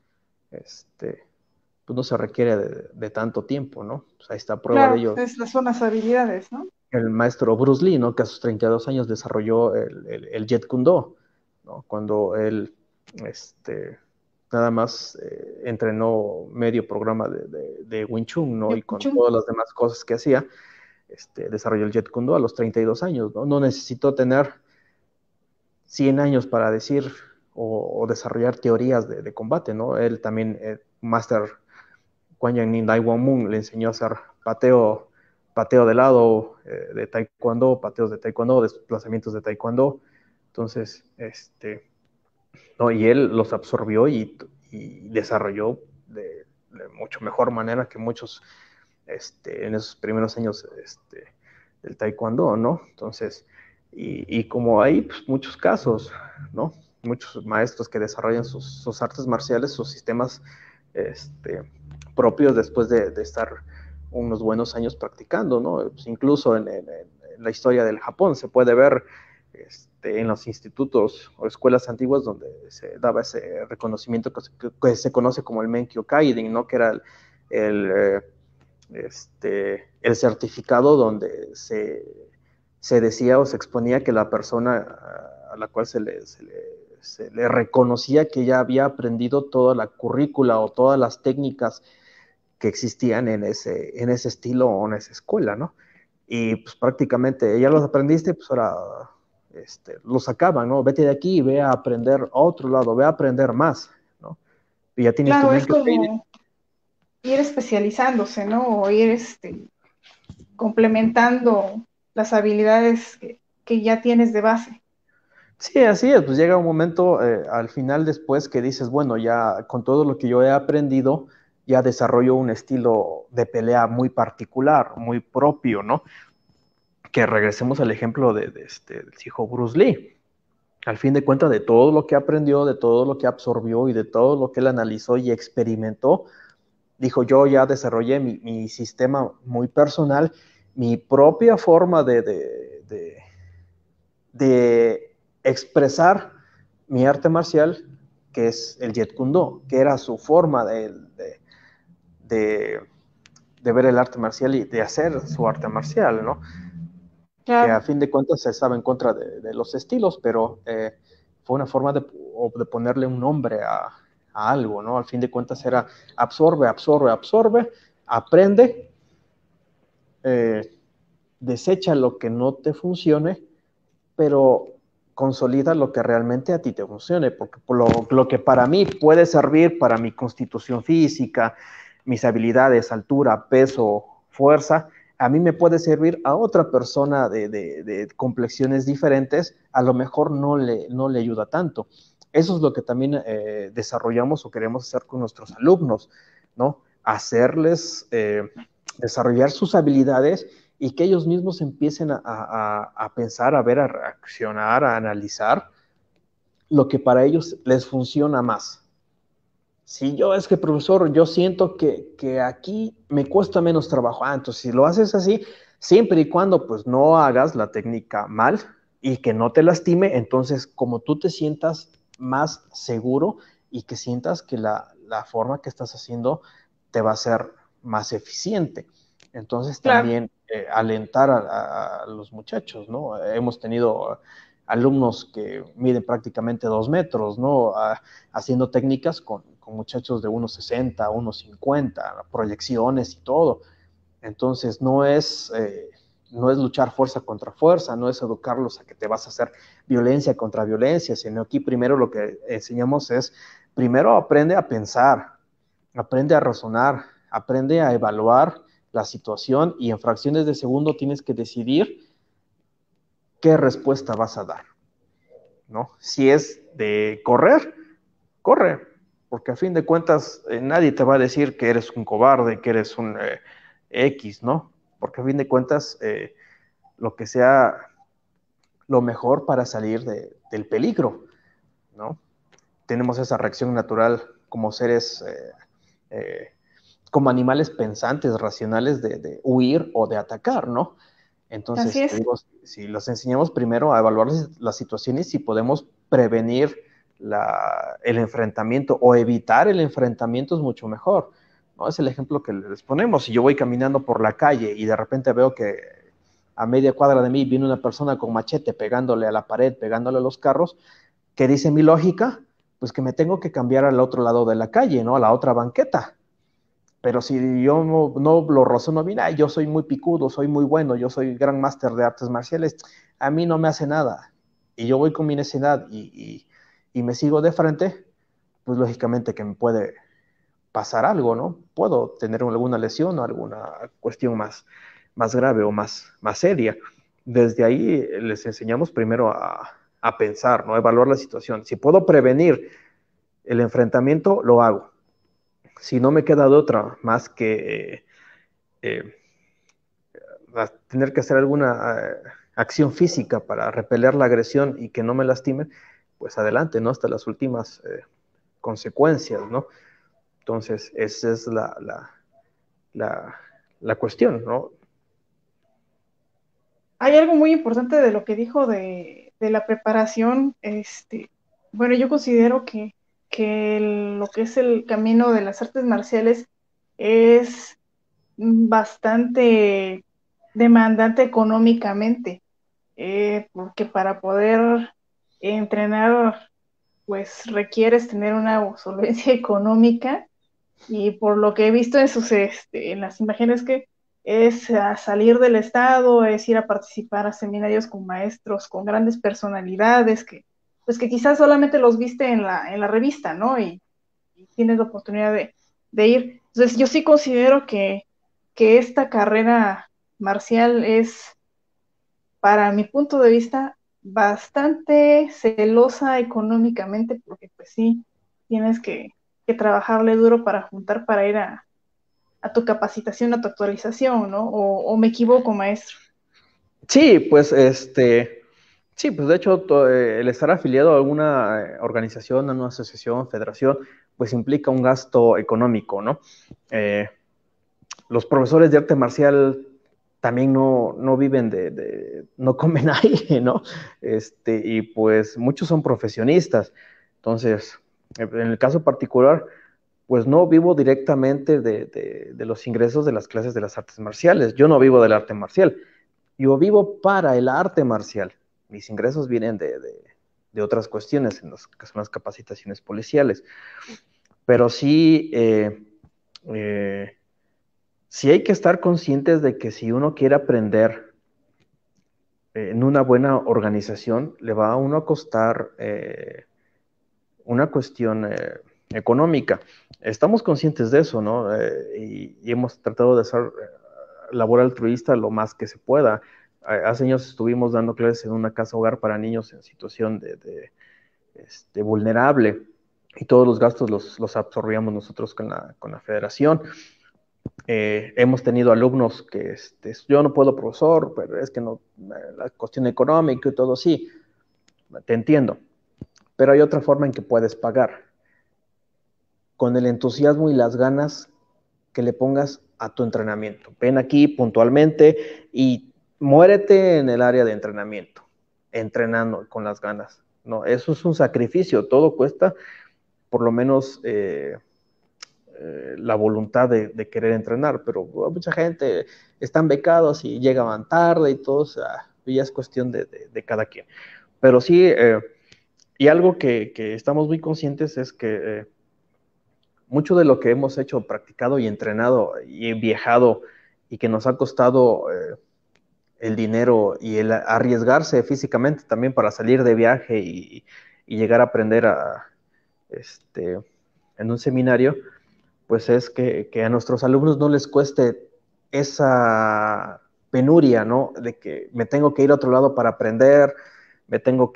Speaker 3: pues no se requiere de tanto tiempo, ¿no? Pues ahí está prueba de
Speaker 2: Claro,
Speaker 3: ello.
Speaker 2: son las habilidades, ¿no?
Speaker 3: El maestro Bruce Lee, ¿no? Que a sus 32 años desarrolló el Jeet Kune Do, ¿no? Cuando él nada más entrenó medio programa de Wing Chun, ¿no?
Speaker 2: Yo,
Speaker 3: Y con
Speaker 2: chum,
Speaker 3: todas las demás cosas que hacía, desarrolló el Jeet Kune Do a los 32 años, ¿no? No necesitó tener 100 años para decir o desarrollar teorías de combate, ¿no? Él también, Master Kuan Yin Nin Dai Wang Mun, le enseñó a hacer pateo de lado de taekwondo, pateos de taekwondo, desplazamientos de taekwondo. Entonces, no, y él los absorbió y desarrolló de mucho mejor manera que muchos en esos primeros años del taekwondo, ¿no? Entonces, y como hay pues, muchos casos, ¿no? Muchos maestros que desarrollan sus artes marciales, sus sistemas propios después de estar unos buenos años practicando, ¿no? Pues incluso en la historia del Japón se puede ver en los institutos o escuelas antiguas donde se daba ese reconocimiento que se conoce como el Menkyo Kaiden, ¿no? Que era el el certificado donde se decía o se exponía que la persona a la cual se le reconocía que ya había aprendido toda la currícula o todas las técnicas que existían en ese estilo o en esa escuela, ¿no? Y pues prácticamente ya los aprendiste, pues ahora lo sacaban, ¿no? Vete de aquí y ve a aprender a otro lado, ve a aprender más, ¿no? Y ya tienes tu
Speaker 2: Claro, es
Speaker 3: Menkyo Kaiden.
Speaker 2: como ir especializándose, ¿no? O ir complementando las habilidades que ya tienes de base.
Speaker 3: Sí, así es, pues llega un momento al final después que dices, bueno, ya con todo lo que yo he aprendido, ya desarrollo un estilo de pelea muy particular, muy propio, ¿no? Que regresemos al ejemplo del hijo Bruce Lee. Al fin de cuentas, de todo lo que aprendió, de todo lo que absorbió y de todo lo que él analizó y experimentó, dijo, yo ya desarrollé mi sistema muy personal, mi propia forma de expresar mi arte marcial, que es el Jeet Kune Do, que era su forma de ver el arte marcial y de hacer su arte marcial, ¿no? Que a
Speaker 2: Claro,
Speaker 3: fin de cuentas se estaba en contra de los estilos, pero fue una forma de ponerle un nombre a algo, ¿no? Al fin de cuentas era absorbe, absorbe, absorbe, aprende, desecha lo que no te funcione, pero consolida lo que realmente a ti te funcione, porque por lo que para mí puede servir para mi constitución física, mis habilidades, altura, peso, fuerza, a mí me puede servir a otra persona de complexiones diferentes, a lo mejor no le ayuda tanto. Eso es lo que también desarrollamos o queremos hacer con nuestros alumnos, ¿no? Hacerles desarrollar sus habilidades y que ellos mismos empiecen a pensar, a ver, a reaccionar, a analizar lo que para ellos les funciona más. Si yo es que, profesor, yo siento que aquí me cuesta menos trabajo. Entonces, si lo haces así, siempre y cuando pues no hagas la técnica mal y que no te lastime, entonces como tú te sientas más seguro y que sientas que la forma que estás haciendo te va a ser más eficiente. Entonces
Speaker 2: claro.
Speaker 3: también alentar a los muchachos, ¿no? Hemos tenido alumnos que miden prácticamente 2 metros, ¿no? Haciendo técnicas con muchachos de 1,60, 1,50, proyecciones y todo. Entonces no es luchar fuerza contra fuerza, no es educarlos a que te vas a hacer violencia contra violencia, sino aquí primero lo que enseñamos es, primero aprende a pensar, aprende a razonar, aprende a evaluar la situación y en fracciones de segundo tienes que decidir qué respuesta vas a dar, ¿no? Si es de correr, corre, porque a fin de cuentas nadie te va a decir que eres un cobarde, que eres un X, ¿no? Porque a fin de cuentas lo que sea lo mejor para salir del peligro, ¿no? Tenemos esa reacción natural como seres, como animales pensantes, racionales de huir o de atacar, ¿no?
Speaker 2: Así
Speaker 3: Entonces, te
Speaker 2: es.
Speaker 3: digo, si los enseñamos primero a evaluar las situaciones, si podemos prevenir el enfrentamiento o evitar el enfrentamiento es mucho mejor, ¿no? Es el ejemplo que les ponemos. Si yo voy caminando por la calle y de repente veo que a media cuadra de mí viene una persona con machete pegándole a la pared, pegándole a los carros, ¿qué dice mi lógica? Pues que me tengo que cambiar al otro lado de la calle, ¿no? A la otra banqueta. Pero si yo no lo razono bien, yo soy muy picudo, soy muy bueno, yo soy gran máster de artes marciales, a mí no me hace nada. y yo voy con mi necesidad y me sigo de frente, pues lógicamente que me puede pasar algo, ¿no? Puedo tener alguna lesión o alguna cuestión más grave o más seria. Desde ahí les enseñamos primero a pensar, ¿no? A evaluar la situación. Si puedo prevenir el enfrentamiento, lo hago. Si no me queda de otra más que tener que hacer alguna acción física para repeler la agresión y que no me lastimen, pues adelante, ¿no? Hasta las últimas consecuencias, ¿no? Entonces, esa es la, la cuestión, ¿no?
Speaker 2: Hay algo muy importante de lo que dijo de la preparación. Bueno, yo considero que lo que es el camino de las artes marciales es bastante demandante económicamente, porque para poder entrenar, pues requieres tener una solvencia económica y por lo que he visto en en las imágenes que es a salir del estado, es ir a participar a seminarios con maestros, con grandes personalidades pues que quizás solamente los viste en en la revista, ¿no? Y tienes la oportunidad de ir. Entonces, yo sí considero que esta carrera marcial es, para mi punto de vista, bastante celosa económicamente, porque pues sí, tienes que trabajarle duro para juntar para ir a tu capacitación, a tu actualización, ¿no? O me equivoco, maestro.
Speaker 3: Sí, pues sí, pues de hecho el estar afiliado a alguna organización, a una asociación, federación, pues implica un gasto económico, ¿no? Eh, los profesores de arte marcial también no viven no comen aire, ¿no? Y pues muchos son profesionistas. Entonces, en el caso particular, pues no vivo directamente de los ingresos de las clases de las artes marciales. Yo no vivo del arte marcial. Yo vivo para el arte marcial. Mis ingresos vienen de otras cuestiones, en las que son las capacitaciones policiales. Pero sí, eh, sí hay que estar conscientes de que si uno quiere aprender en una buena organización, le va a uno a costar una cuestión económica. Estamos conscientes de eso, ¿no? Y hemos tratado de hacer labor altruista lo más que se pueda. Hace años estuvimos dando clases en una casa hogar para niños en situación vulnerable y todos los gastos los absorbíamos nosotros con la federación. Hemos tenido alumnos que yo no puedo, profesor, pero es que no, la cuestión económica y todo, sí, te entiendo, pero hay otra forma en que puedes pagar, con el entusiasmo y las ganas que le pongas a tu entrenamiento. Ven aquí puntualmente y muérete en el área de entrenamiento, entrenando con las ganas. No, eso es un sacrificio, todo cuesta por lo menos la voluntad de querer entrenar, pero mucha gente están becados y llegaban tarde y todo, o sea, ya es cuestión de cada quien. Pero sí, y algo que estamos muy conscientes es que mucho de lo que hemos hecho, practicado y entrenado y viajado y que nos ha costado el dinero y el arriesgarse físicamente también para salir de viaje y llegar a aprender en un seminario, pues es que a nuestros alumnos no les cueste esa penuria, ¿no? De que me tengo que ir a otro lado para aprender, me tengo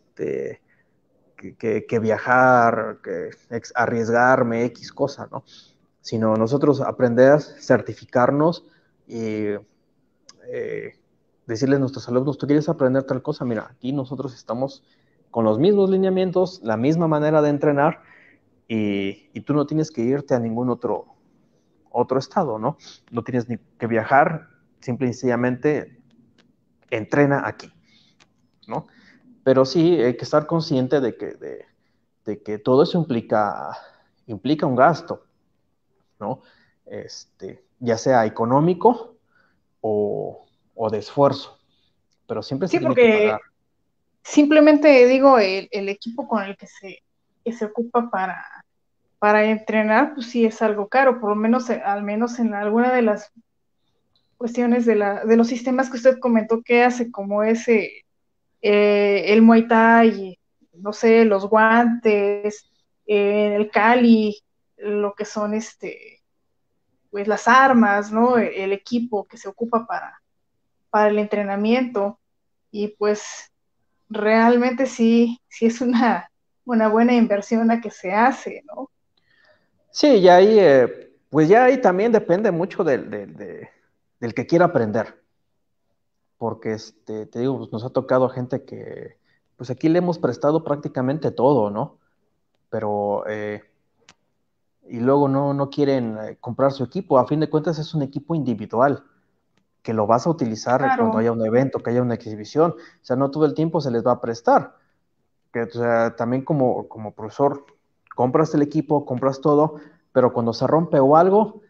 Speaker 3: que viajar, que arriesgarme, X cosa, ¿no? Sino nosotros aprender, certificarnos y decirles a nuestros alumnos, tú quieres aprender tal cosa, mira, aquí nosotros estamos con los mismos lineamientos, la misma manera de entrenar y tú no tienes que irte a ningún otro estado, ¿no? No tienes ni que viajar, simple y sencillamente entrena aquí, ¿no? Pero sí hay que estar consciente de que todo eso implica un gasto, ¿no? Ya sea económico o de esfuerzo, pero siempre se
Speaker 2: Sí,
Speaker 3: tiene que pagar.
Speaker 2: porque simplemente digo, el equipo con el que se ocupa para entrenar, pues sí es algo caro, por lo menos, al menos en alguna de las cuestiones de los sistemas que usted comentó que hace, como ese el Muay Thai, no sé, los guantes, el Cali, lo que son pues las armas, ¿no? El equipo que se ocupa para el entrenamiento. Y pues realmente sí es una buena inversión la que se hace, ¿no?
Speaker 3: Sí, ya ahí, pues ya ahí también depende mucho del que quiera aprender, porque te digo, pues nos ha tocado gente que, pues aquí le hemos prestado prácticamente todo, ¿no? Pero, y luego no quieren comprar su equipo, a fin de cuentas es un equipo individual, que lo vas a utilizar cuando
Speaker 2: Claro,
Speaker 3: haya un evento, que haya una exhibición, o sea, no todo el tiempo se les va a prestar, que o sea, también como profesor, compras el equipo, compras todo, pero cuando se rompe o algo,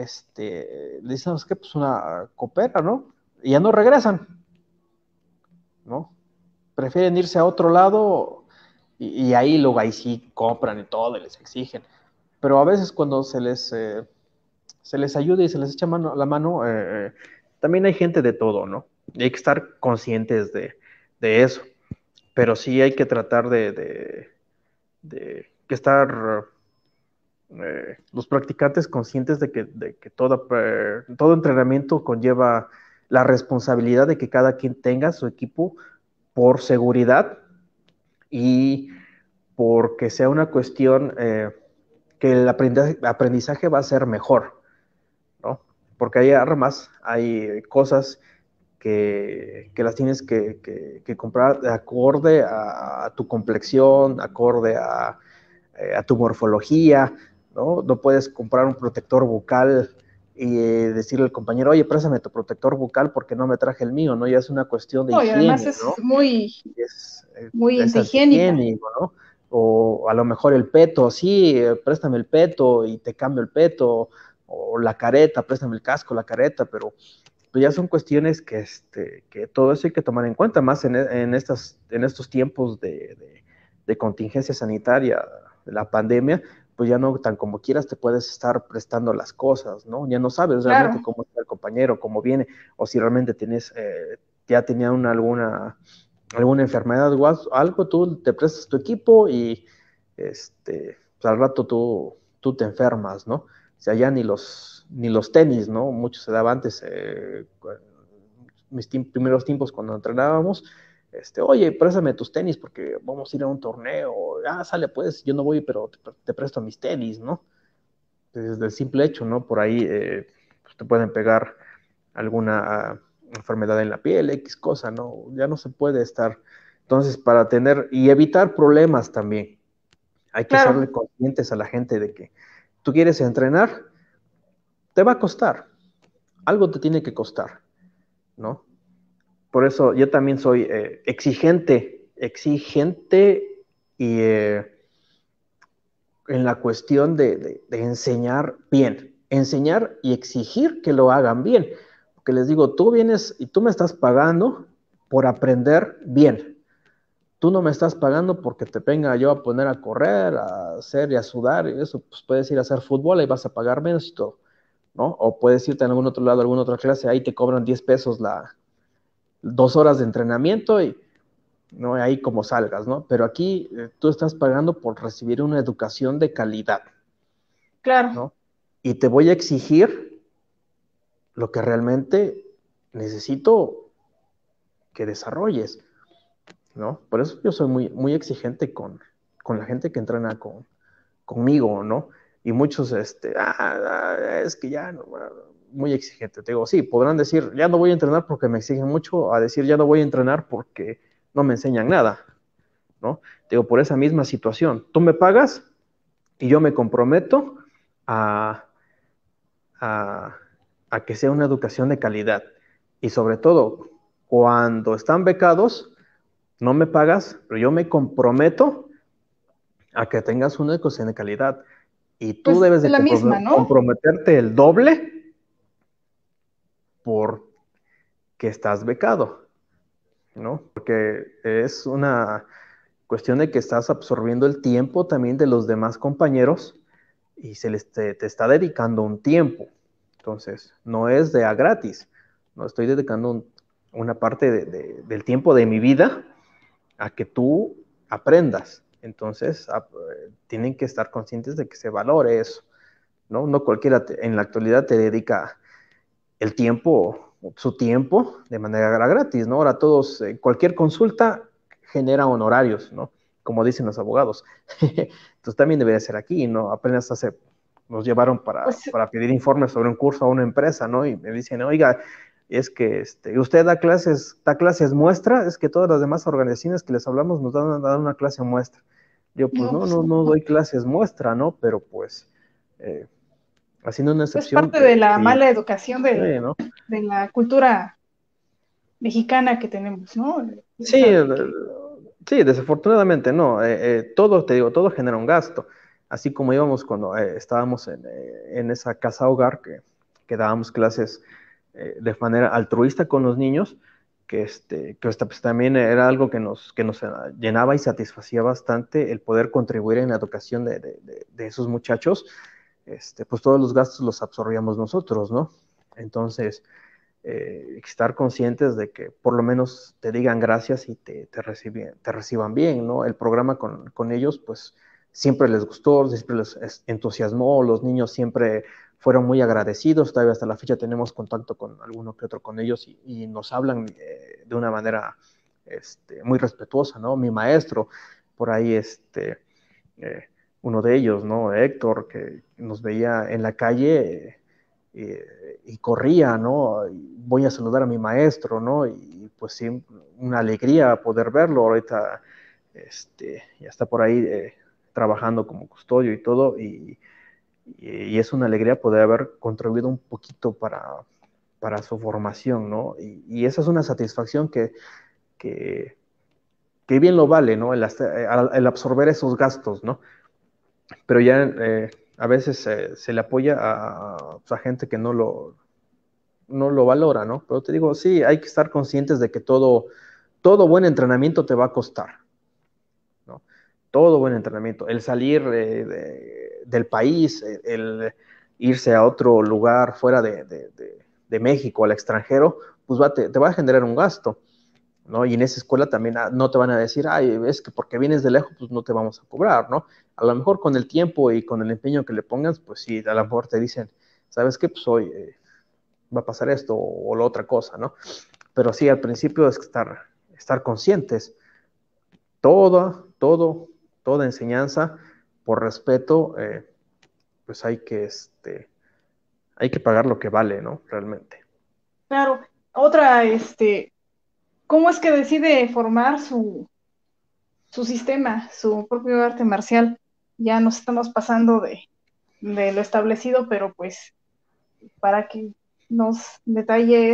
Speaker 3: le dicen, es que pues una coopera, ¿no? Y ya no regresan, ¿no? Prefieren irse a otro lado y ahí luego ahí sí compran y todo y les exigen. Pero a veces cuando se les ayuda y se les echa la mano, también hay gente de todo, ¿no? Y hay que estar conscientes de eso. Pero sí hay que tratar de que estar los practicantes conscientes de que todo entrenamiento conlleva la responsabilidad de que cada quien tenga su equipo por seguridad y porque sea una cuestión que el aprendizaje va a ser mejor, ¿no? Porque hay armas, hay cosas que las tienes que comprar de acorde a tu complexión, acorde a tu morfología, ¿no? No puedes comprar un protector bucal y decirle al compañero, oye, préstame tu protector bucal porque no me traje el mío, ¿no? Ya es una cuestión de
Speaker 2: no, y además
Speaker 3: higiene,
Speaker 2: es
Speaker 3: ¿no?
Speaker 2: muy, muy
Speaker 3: Es
Speaker 2: antihigiénico.
Speaker 3: antihigiénico, ¿no? O a lo mejor el peto, sí, préstame el peto y te cambio el peto, o la careta, préstame el casco, la careta, pero pues ya son cuestiones que todo eso hay que tomar en cuenta, más en estos tiempos de contingencia sanitaria, de la pandemia, pues ya no tan como quieras te puedes estar prestando las cosas, ¿no? Ya no sabes realmente
Speaker 2: Claro,
Speaker 3: cómo está el compañero, cómo viene, o si realmente ya tenía alguna enfermedad o algo, tú te prestas tu equipo y pues al rato tú te enfermas, ¿no? O sea, ya ni los tenis, ¿no? Mucho se daba antes, mis primeros tiempos cuando entrenábamos, oye, préstame tus tenis porque vamos a ir a un torneo, sale pues, yo no voy, pero te presto mis tenis, ¿no? Desde el simple hecho, ¿no? Por ahí pues te pueden pegar alguna enfermedad en la piel, X cosa, ¿no? Ya no se puede estar. Entonces, para tener y evitar problemas también, hay que
Speaker 2: claro,
Speaker 3: serle conscientes a la gente de que tú quieres entrenar, te va a costar, algo te tiene que costar, ¿no? Por eso yo también soy exigente y en la cuestión de enseñar bien, enseñar y exigir que lo hagan bien. Porque les digo, tú vienes y tú me estás pagando por aprender bien. Tú no me estás pagando porque te venga yo a poner a correr, a hacer y a sudar y eso, pues puedes ir a hacer fútbol y vas a pagar menos y todo, ¿no? O puedes irte a algún otro lado, a alguna otra clase, ahí te cobran 10 pesos 2 horas de entrenamiento y no ahí como salgas, ¿no? Pero aquí tú estás pagando por recibir una educación de calidad,
Speaker 2: claro.
Speaker 3: ¿no? Y te voy a exigir lo que realmente necesito que desarrolles, ¿no? Por eso yo soy muy, muy exigente con la gente que entrena conmigo, ¿no? Y muchos, es que ya, no, muy exigente. Te digo, sí, podrán decir, ya no voy a entrenar porque me exigen mucho, a decir, ya no voy a entrenar porque no me enseñan nada, ¿no? Te digo, por esa misma situación. Tú me pagas y yo me comprometo a, a, a que sea una educación de calidad. Y sobre todo, cuando están becados, no me pagas, pero yo me comprometo a que tengas una educación de calidad. Y tú
Speaker 2: Pues
Speaker 3: debes
Speaker 2: es
Speaker 3: de
Speaker 2: la misma, ¿no?
Speaker 3: comprometerte el doble porque estás becado, ¿no? Porque es una cuestión de que estás absorbiendo el tiempo también de los demás compañeros y te está dedicando un tiempo. Entonces, no es de a gratis. No estoy dedicando una parte del tiempo de mi vida a que tú aprendas. Entonces, tienen que estar conscientes de que se valore eso, ¿no? No cualquiera en la actualidad te dedica el tiempo, su tiempo, de manera gratis, ¿no? Ahora todos, cualquier consulta genera honorarios, ¿no? Como dicen los abogados. Entonces también debería ser aquí, ¿no? Apenas nos llevaron
Speaker 2: Pues
Speaker 3: para pedir informes sobre un curso a una empresa, ¿no? Y me dicen, oiga, es que usted da clases muestra, es que todas las demás organizaciones que les hablamos nos dan una clase muestra. Yo, pues
Speaker 2: no, pues
Speaker 3: no doy clases muestra, ¿no? Pero pues, haciendo una
Speaker 2: es
Speaker 3: excepción,
Speaker 2: parte de la
Speaker 3: sí,
Speaker 2: mala educación
Speaker 3: sí, ¿no?
Speaker 2: de la cultura mexicana que tenemos, ¿no?
Speaker 3: Sí,
Speaker 2: Esa de que,
Speaker 3: sí, desafortunadamente no. Todo, te digo, todo genera un gasto. Así como íbamos cuando estábamos en esa casa hogar que dábamos clases de manera altruista con los niños, pues también era algo que nos llenaba y satisfacía bastante el poder contribuir en la educación de esos muchachos. Pues todos los gastos los absorbíamos nosotros, ¿no? Entonces, estar conscientes de que por lo menos te digan gracias y te reciban bien, ¿no? El programa con ellos, pues siempre les gustó, siempre les entusiasmó, los niños siempre fueron muy agradecidos, todavía hasta la fecha tenemos contacto con alguno que otro con ellos y nos hablan de una manera muy respetuosa, ¿no? Mi maestro, por ahí, eh, uno de ellos, ¿no? Héctor, que nos veía en la calle. Y corría, ¿no? Y voy a saludar a mi maestro, ¿no? Y pues sí, una alegría poder verlo. Ahorita ya está por ahí trabajando como custodio y todo, y es una alegría poder haber contribuido un poquito para su formación, ¿no? Y esa es una satisfacción que, que bien lo vale, ¿no? El absorber esos gastos, ¿no? Pero ya a veces se le apoya a gente que no lo valora, ¿no? Pero te digo, sí, hay que estar conscientes de que todo buen entrenamiento te va a costar, ¿no? Todo buen entrenamiento. El salir del país, el irse a otro lugar fuera de México, al extranjero, pues te va a generar un gasto, ¿no? Y en esa escuela también no te van a decir, ay, es que porque vienes de lejos, pues no te vamos a cobrar, ¿no? A lo mejor con el tiempo y con el empeño que le pongas, pues sí, a lo mejor te dicen, ¿sabes qué? Pues hoy va a pasar esto o la otra cosa, ¿no? Pero sí, al principio es estar conscientes. Toda enseñanza, por respeto, pues hay que pagar lo que vale, ¿no? Realmente.
Speaker 2: claro, otra, ¿cómo es que decide formar su sistema, su propio arte marcial? Ya nos estamos pasando de lo establecido, pero pues para que nos detalle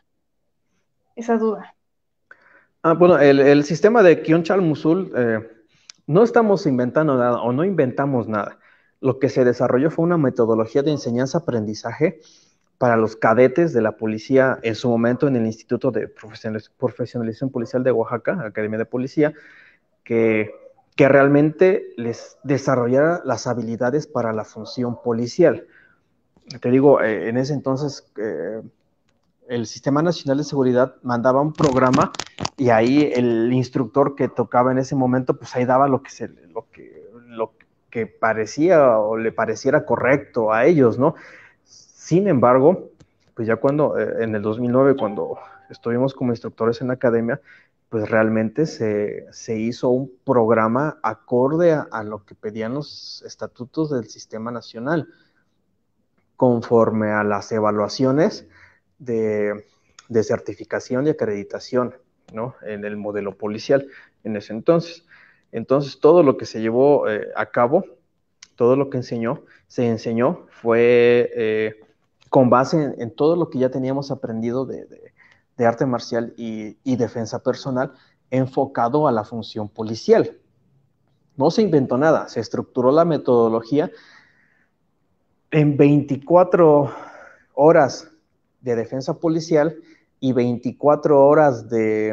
Speaker 2: esa duda.
Speaker 3: Bueno, el sistema de Kyonchal Musul, no estamos inventando nada o no inventamos nada. Lo que se desarrolló fue una metodología de enseñanza-aprendizaje para los cadetes de la policía en su momento en el Instituto de Profesionalización Policial de Oaxaca, Academia de Policía, que realmente les desarrollara las habilidades para la función policial. Te digo, en ese entonces el Sistema Nacional de Seguridad mandaba un programa y ahí el instructor que tocaba en ese momento, pues ahí daba lo que parecía o le pareciera correcto a ellos, ¿no? Sin embargo, pues ya cuando, en el 2009, cuando estuvimos como instructores en la academia, pues realmente se hizo un programa acorde a lo que pedían los estatutos del Sistema Nacional, conforme a las evaluaciones de certificación y acreditación, ¿no? En el modelo policial en ese entonces. Entonces, todo lo que se llevó a cabo, todo lo que se enseñó fue con base en todo lo que ya teníamos aprendido de arte marcial y defensa personal enfocado a la función policial. No se inventó nada, se estructuró la metodología en 24 horas de defensa policial y 24 horas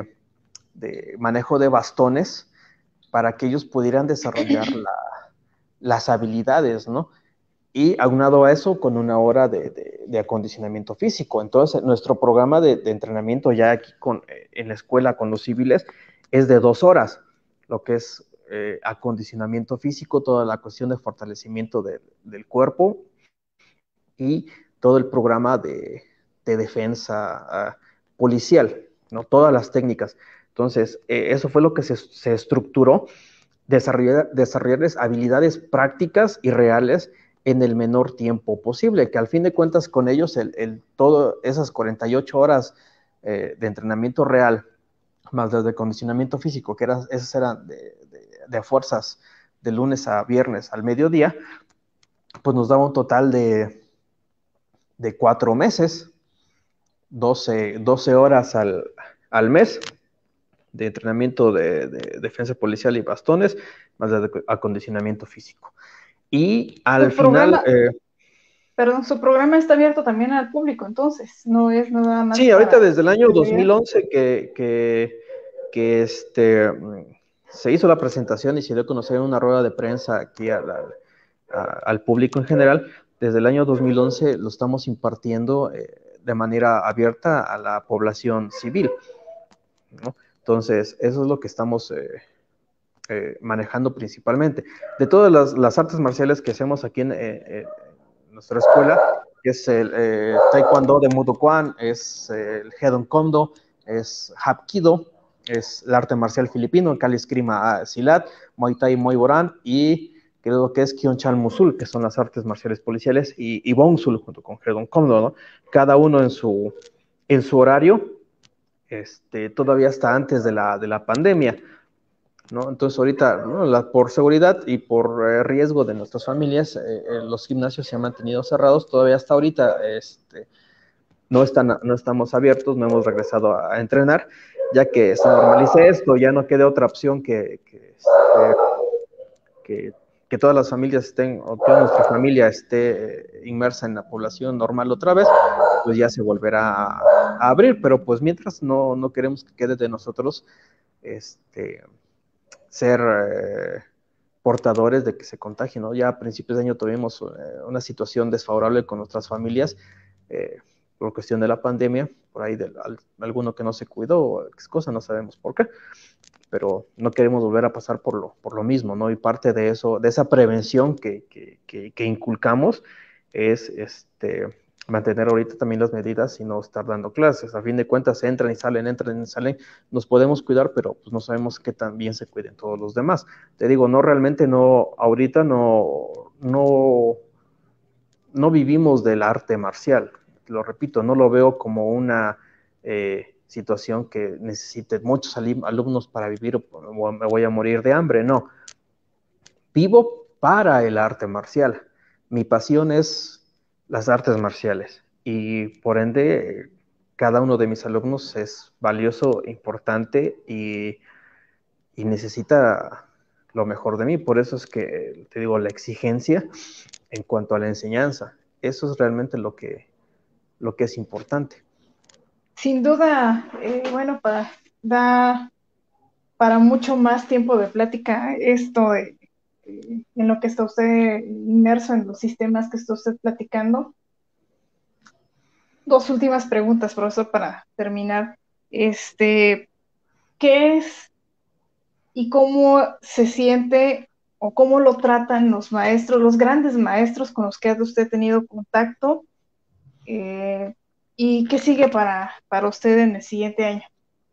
Speaker 3: de manejo de bastones para que ellos pudieran desarrollar las habilidades, ¿no? Y aunado a eso, con una hora de acondicionamiento físico. Entonces, nuestro programa de entrenamiento ya aquí en la escuela con los civiles es de 2 horas, lo que es acondicionamiento físico, toda la cuestión de fortalecimiento del cuerpo y todo el programa de defensa policial, ¿no? Todas las técnicas. Entonces, eso fue lo que se estructuró, desarrollarles habilidades prácticas y reales en el menor tiempo posible, que al fin de cuentas con ellos, todo esas 48 horas de entrenamiento real, más las de condicionamiento físico, que esas eran de fuerzas de lunes a viernes al mediodía, pues nos daba un total de 4 meses, 12 horas al mes de entrenamiento de defensa policial y bastones, más de acondicionamiento físico. Y al
Speaker 2: Su
Speaker 3: final...
Speaker 2: programa, perdón, su programa está abierto también al público, entonces, no es nada más
Speaker 3: Sí, ahorita
Speaker 2: para
Speaker 3: desde el año
Speaker 2: seguridad.
Speaker 3: 2011 que se hizo la presentación y se dio a conocer en una rueda de prensa aquí al público en general. Desde el año 2011 lo estamos impartiendo de manera abierta a la población civil, ¿no? Entonces, eso es lo que estamos manejando principalmente. De todas las artes marciales que hacemos aquí en nuestra escuela, que es el Taekwondo de Mudo Kwan, es el Hedon Kondo, es Hapkido, es el arte marcial filipino, Kali Eskrima Silat, Muay Thai Muay Boran y creo que es Kyonchan Musul, que son las artes marciales policiales, y Bongsul junto con Hedon Kondo, ¿no? Cada uno en su horario, todavía hasta antes de la pandemia, ¿no? Entonces ahorita, ¿no? Por seguridad y por riesgo de nuestras familias, los gimnasios se han mantenido cerrados, todavía hasta ahorita no estamos abiertos, no hemos regresado a entrenar, ya que se normalice esto, ya no quede otra opción que todas las familias estén, o toda nuestra familia esté inmersa en la población normal otra vez, pues ya se volverá a abrir, pero pues mientras no queremos que quede de nosotros ser portadores de que se contagien, ¿no? Ya a principios de año tuvimos una situación desfavorable con nuestras familias por cuestión de la pandemia, por ahí alguno que no se cuidó, o X cosa, no sabemos por qué, pero no queremos volver a pasar por lo mismo, ¿no? Y parte de eso, de esa prevención que inculcamos es mantener ahorita también las medidas y no estar dando clases. A fin de cuentas, entran y salen, nos podemos cuidar, pero pues no sabemos qué tan bien se cuiden todos los demás. Te digo, no, realmente no, ahorita no vivimos del arte marcial. Lo repito, no lo veo como una situación que necesite muchos alumnos para vivir o me voy a morir de hambre, no. Vivo para el arte marcial. Mi pasión es las artes marciales y por ende cada uno de mis alumnos es valioso, importante y necesita lo mejor de mí. Por eso es que te digo la exigencia en cuanto a la enseñanza. Eso es realmente lo que es importante.
Speaker 2: Sin duda, bueno, da para mucho más tiempo de plática esto en lo que está usted inmerso en los sistemas que está usted platicando. Dos últimas preguntas, profesor, para terminar. ¿Qué es y cómo se siente o cómo lo tratan los maestros, los grandes maestros con los que ha usted tenido contacto? ¿Y qué sigue para usted en el siguiente año?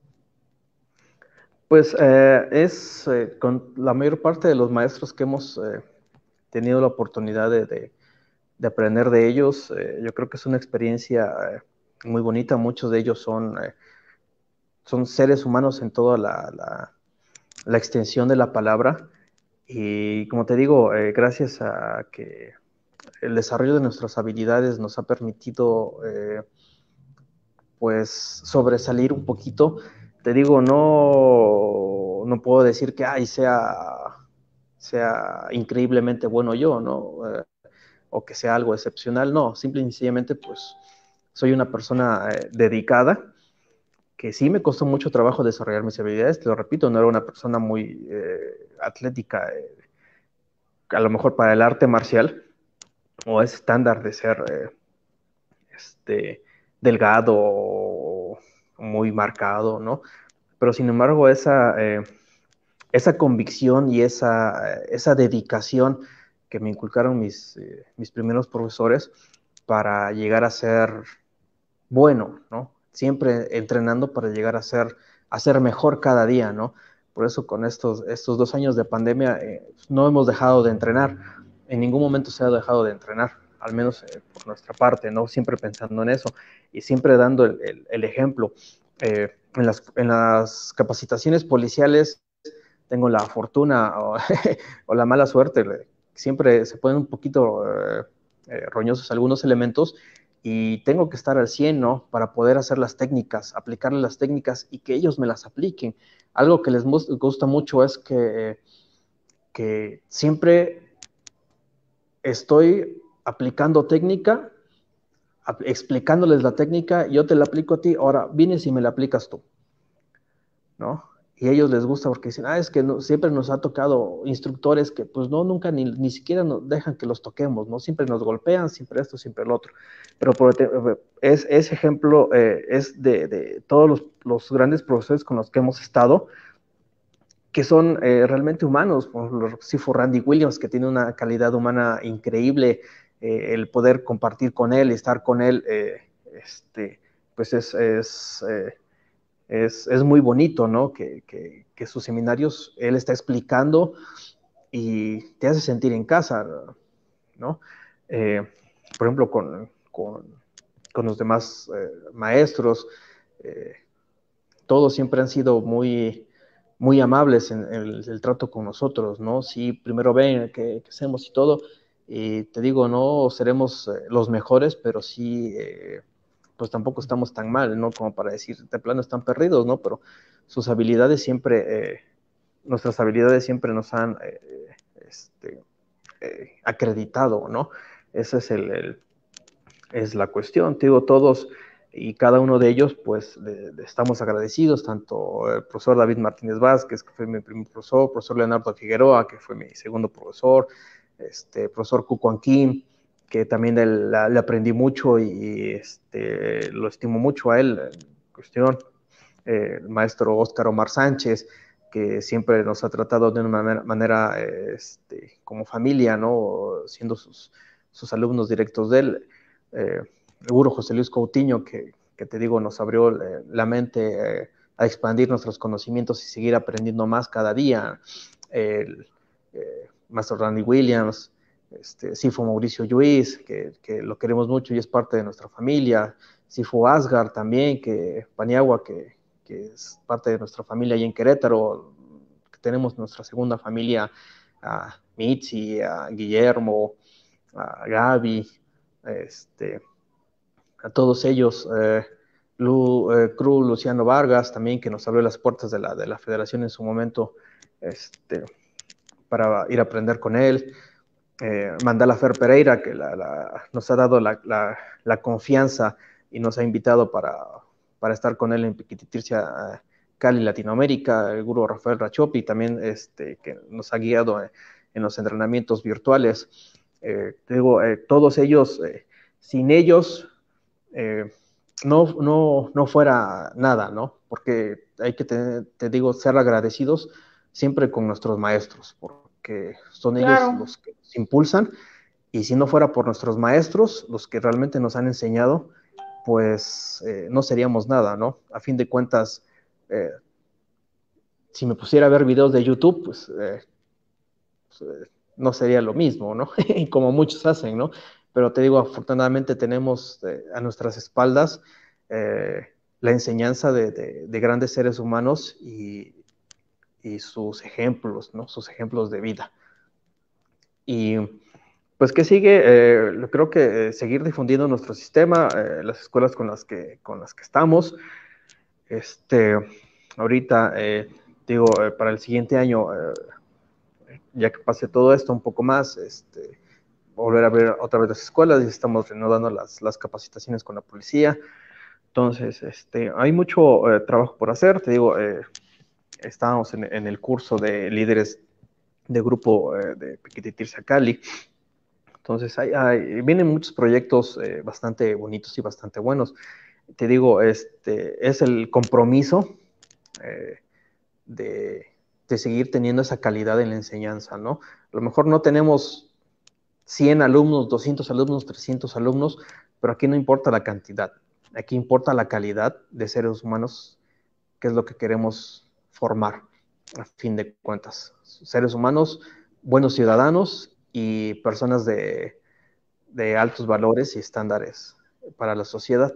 Speaker 3: Pues con la mayor parte de los maestros que hemos tenido la oportunidad de aprender de ellos, yo creo que es una experiencia muy bonita. Muchos de ellos son seres humanos en toda la extensión de la palabra. Y como te digo, gracias a que el desarrollo de nuestras habilidades nos ha permitido pues sobresalir un poquito. Te digo, no puedo decir que sea increíblemente bueno yo, ¿no? O que sea algo excepcional, no, simple y sencillamente pues soy una persona dedicada, que sí me costó mucho trabajo desarrollar mis habilidades, te lo repito, no era una persona muy atlética, a lo mejor para el arte marcial, o es estándar de ser delgado, muy marcado, ¿no? pero sin embargo esa convicción y esa dedicación que me inculcaron mis primeros profesores para llegar a ser bueno, ¿no? Siempre entrenando para llegar a ser mejor cada día, ¿no? Por eso con estos 2 años de pandemia no hemos dejado de entrenar. En ningún momento se ha dejado de entrenar, al menos por nuestra parte, ¿no? Siempre pensando en eso y siempre dando el ejemplo. En las capacitaciones policiales tengo la fortuna o la mala suerte, siempre se ponen un poquito roñosos algunos elementos y tengo que estar al 100, ¿no? Para poder hacer las técnicas, aplicarles las técnicas y que ellos me las apliquen. Algo que les gusta mucho es que siempre estoy aplicando técnica, explicándoles la técnica, yo te la aplico a ti, ahora vienes y me la aplicas tú, ¿no? Y a ellos les gusta porque dicen, es que siempre nos ha tocado instructores que pues no, nunca ni siquiera nos dejan que los toquemos, ¿no? Siempre nos golpean, siempre esto, siempre el otro. Pero ese ejemplo es de todos los grandes profesores con los que hemos estado, que son realmente humanos. Por ejemplo, sí fue Randy Williams, que tiene una calidad humana increíble, el poder compartir con él, estar con él, pues es muy bonito, ¿no? Que sus seminarios, él está explicando y te hace sentir en casa, ¿no? Por ejemplo, con los demás maestros, todos siempre han sido muy amables en el trato con nosotros, ¿no? Sí, primero ven qué hacemos y todo, y te digo, no seremos los mejores, pero sí, pues tampoco estamos tan mal, ¿no? Como para decir, de plano están perdidos, ¿no? Pero sus habilidades siempre, nuestras habilidades siempre nos han acreditado, ¿no? Esa es la cuestión. Te digo, todos y cada uno de ellos, pues estamos agradecidos, tanto el profesor David Martínez Vázquez, que fue mi primer profesor Leonardo Figueroa, que fue mi segundo profesor, profesor Cuco Anquín, que también le aprendí mucho y lo estimo mucho a él en cuestión, el maestro Óscar Omar Sánchez, que siempre nos ha tratado de una manera como familia, ¿no? Siendo sus alumnos directos de él. Seguro José Luis Coutinho, que te digo, nos abrió la mente a expandir nuestros conocimientos y seguir aprendiendo más cada día. El maestro Randy Williams, Sifo Mauricio Lluís, que lo queremos mucho y es parte de nuestra familia. Sifo Asgar también, Paniagua, que es parte de nuestra familia ahí en Querétaro. Que tenemos nuestra segunda familia, a Mitzi, a Guillermo, a Gaby, a todos ellos, Cruz Luciano Vargas también, que nos abrió las puertas de la federación en su momento, para ir a aprender con él. Mandala Fer Pereira, que nos ha dado la confianza y nos ha invitado para estar con él en Piquititircia, Cali, Latinoamérica. El gurú Rafael Rachopi también, que nos ha guiado en los entrenamientos virtuales. Digo, todos ellos, sin ellos, no fuera nada, ¿no? Porque hay que, te digo, ser agradecidos siempre con nuestros maestros, porque son ellos
Speaker 2: Claro.
Speaker 3: los que nos impulsan, y si no fuera por nuestros maestros, los que realmente nos han enseñado, pues no seríamos nada, ¿no? A fin de cuentas, si me pusiera a ver videos de YouTube, pues no sería lo mismo, ¿no? Como muchos hacen, ¿no? Pero te digo, afortunadamente tenemos a nuestras espaldas la enseñanza de grandes seres humanos y sus ejemplos, ¿no? Sus ejemplos de vida. Y pues, ¿qué sigue? Creo que seguir difundiendo nuestro sistema, las escuelas con las que estamos. Ahorita, digo, para el siguiente año, ya que pase todo esto un poco más, volver a ver otra vez las escuelas, y estamos reanudando las capacitaciones con la policía. Entonces, hay mucho trabajo por hacer. Te digo, estábamos en el curso de líderes de grupo de Piquititirsa Cali. Entonces, vienen muchos proyectos bastante bonitos y bastante buenos. Te digo, es el compromiso de, de seguir teniendo esa calidad en la enseñanza, ¿no? A lo mejor no tenemos 100 alumnos, 200 alumnos, 300 alumnos, pero aquí no importa la cantidad, aquí importa la calidad de seres humanos, que es lo que queremos formar, a fin de cuentas. Seres humanos, buenos ciudadanos y personas de altos valores y estándares para la sociedad.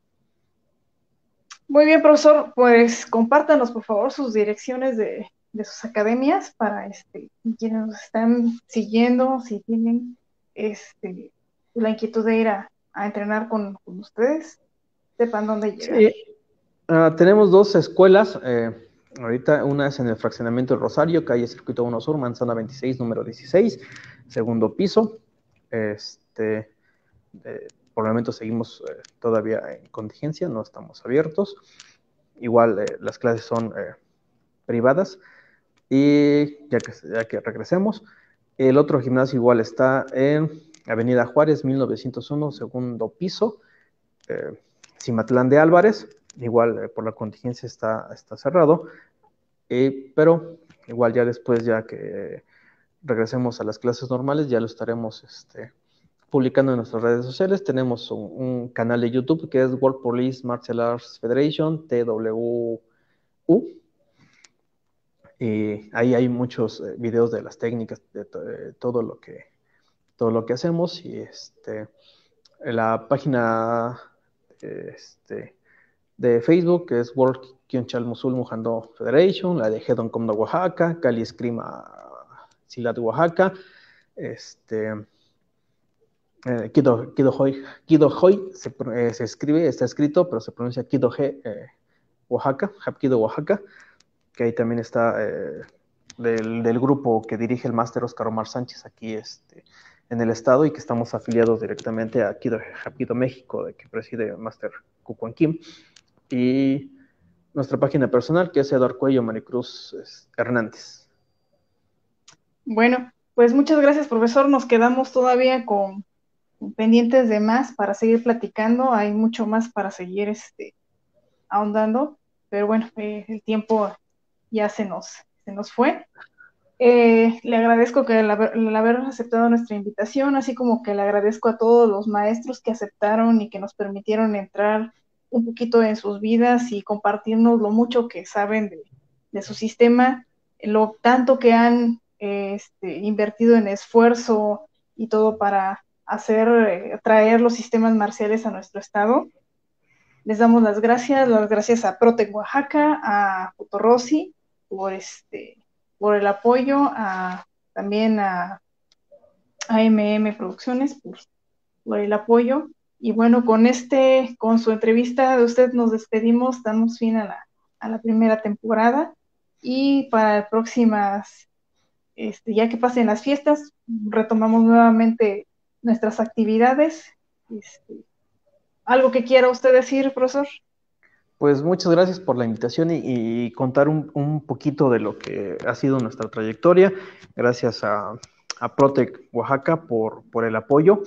Speaker 2: Muy bien, profesor, pues compártanos por favor sus direcciones de sus academias para quienes nos están siguiendo, si tienen la inquietud de ir a entrenar con ustedes, sepan dónde llegar.
Speaker 3: Sí, tenemos dos escuelas. Ahorita una es en el fraccionamiento del Rosario, calle Circuito 1 Sur, manzana 26, número 16, segundo piso. Por el momento seguimos todavía en contingencia, no estamos abiertos. Igual las clases son privadas. Y ya que regresemos, el otro gimnasio igual está en Avenida Juárez, 1901, segundo piso, Cimatlán de Álvarez. Igual por la contingencia está cerrado, pero igual ya después, ya que regresemos a las clases normales, ya lo estaremos publicando en nuestras redes sociales. Tenemos un canal de YouTube que es World Police Martial Arts Federation, TWU, y ahí hay muchos videos de las técnicas, de todo lo que hacemos. Y la página de Facebook es World Kyonchal Musul Mujando Federation, la de Hedon Comdo Oaxaca, Cali Escrima Silat Oaxaca, Kido Hoy se escribe, está escrito, pero se pronuncia Kido He, Oaxaca, Hapkido Oaxaca, que ahí también está del grupo que dirige el máster Oscar Omar Sánchez aquí en el estado, y que estamos afiliados directamente a Hapkido México, de que preside el máster Kukuan Kim, y nuestra página personal, que es Eduardo Cuello Maricruz Hernández.
Speaker 2: Bueno, pues muchas gracias, profesor. Nos quedamos todavía con pendientes de más para seguir platicando. Hay mucho más para seguir ahondando, pero bueno, el tiempo ya se nos fue. Le agradezco que el haber aceptado nuestra invitación, así como que le agradezco a todos los maestros que aceptaron y que nos permitieron entrar un poquito en sus vidas y compartirnos lo mucho que saben de su sistema, lo tanto que han invertido en esfuerzo y todo para traer los sistemas marciales a nuestro estado. Les damos las gracias a Protec Oaxaca, a Fotorossi por el apoyo, también a AMM Producciones por el apoyo. Y bueno, con su entrevista de usted nos despedimos, damos fin a la primera temporada, y para próximas, ya que pasen las fiestas, retomamos nuevamente nuestras actividades. ¿Algo que quiera usted decir, profesor?
Speaker 3: Pues muchas gracias por la invitación y contar un poquito de lo que ha sido nuestra trayectoria. Gracias a Protec Oaxaca por el apoyo,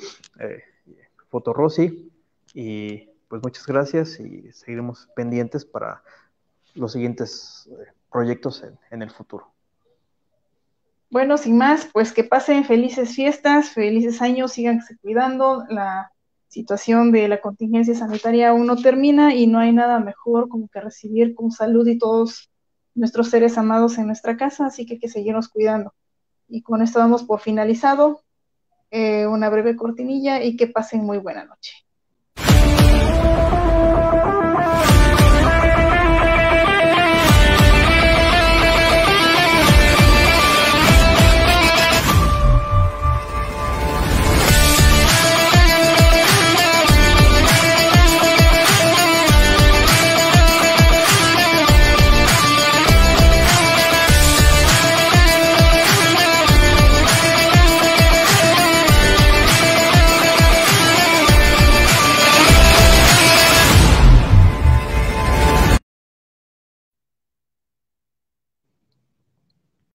Speaker 3: Fotorossi, y pues muchas gracias, y seguiremos pendientes para los siguientes proyectos en el futuro.
Speaker 2: Bueno, sin más, pues que pasen felices fiestas, felices años, síganse cuidando. La situación de la contingencia sanitaria aún no termina, y no hay nada mejor como que recibir con salud y todos nuestros seres amados en nuestra casa, así que hay que seguirnos cuidando. Y con esto damos por finalizado una breve cortinilla, y que pasen muy buena noche.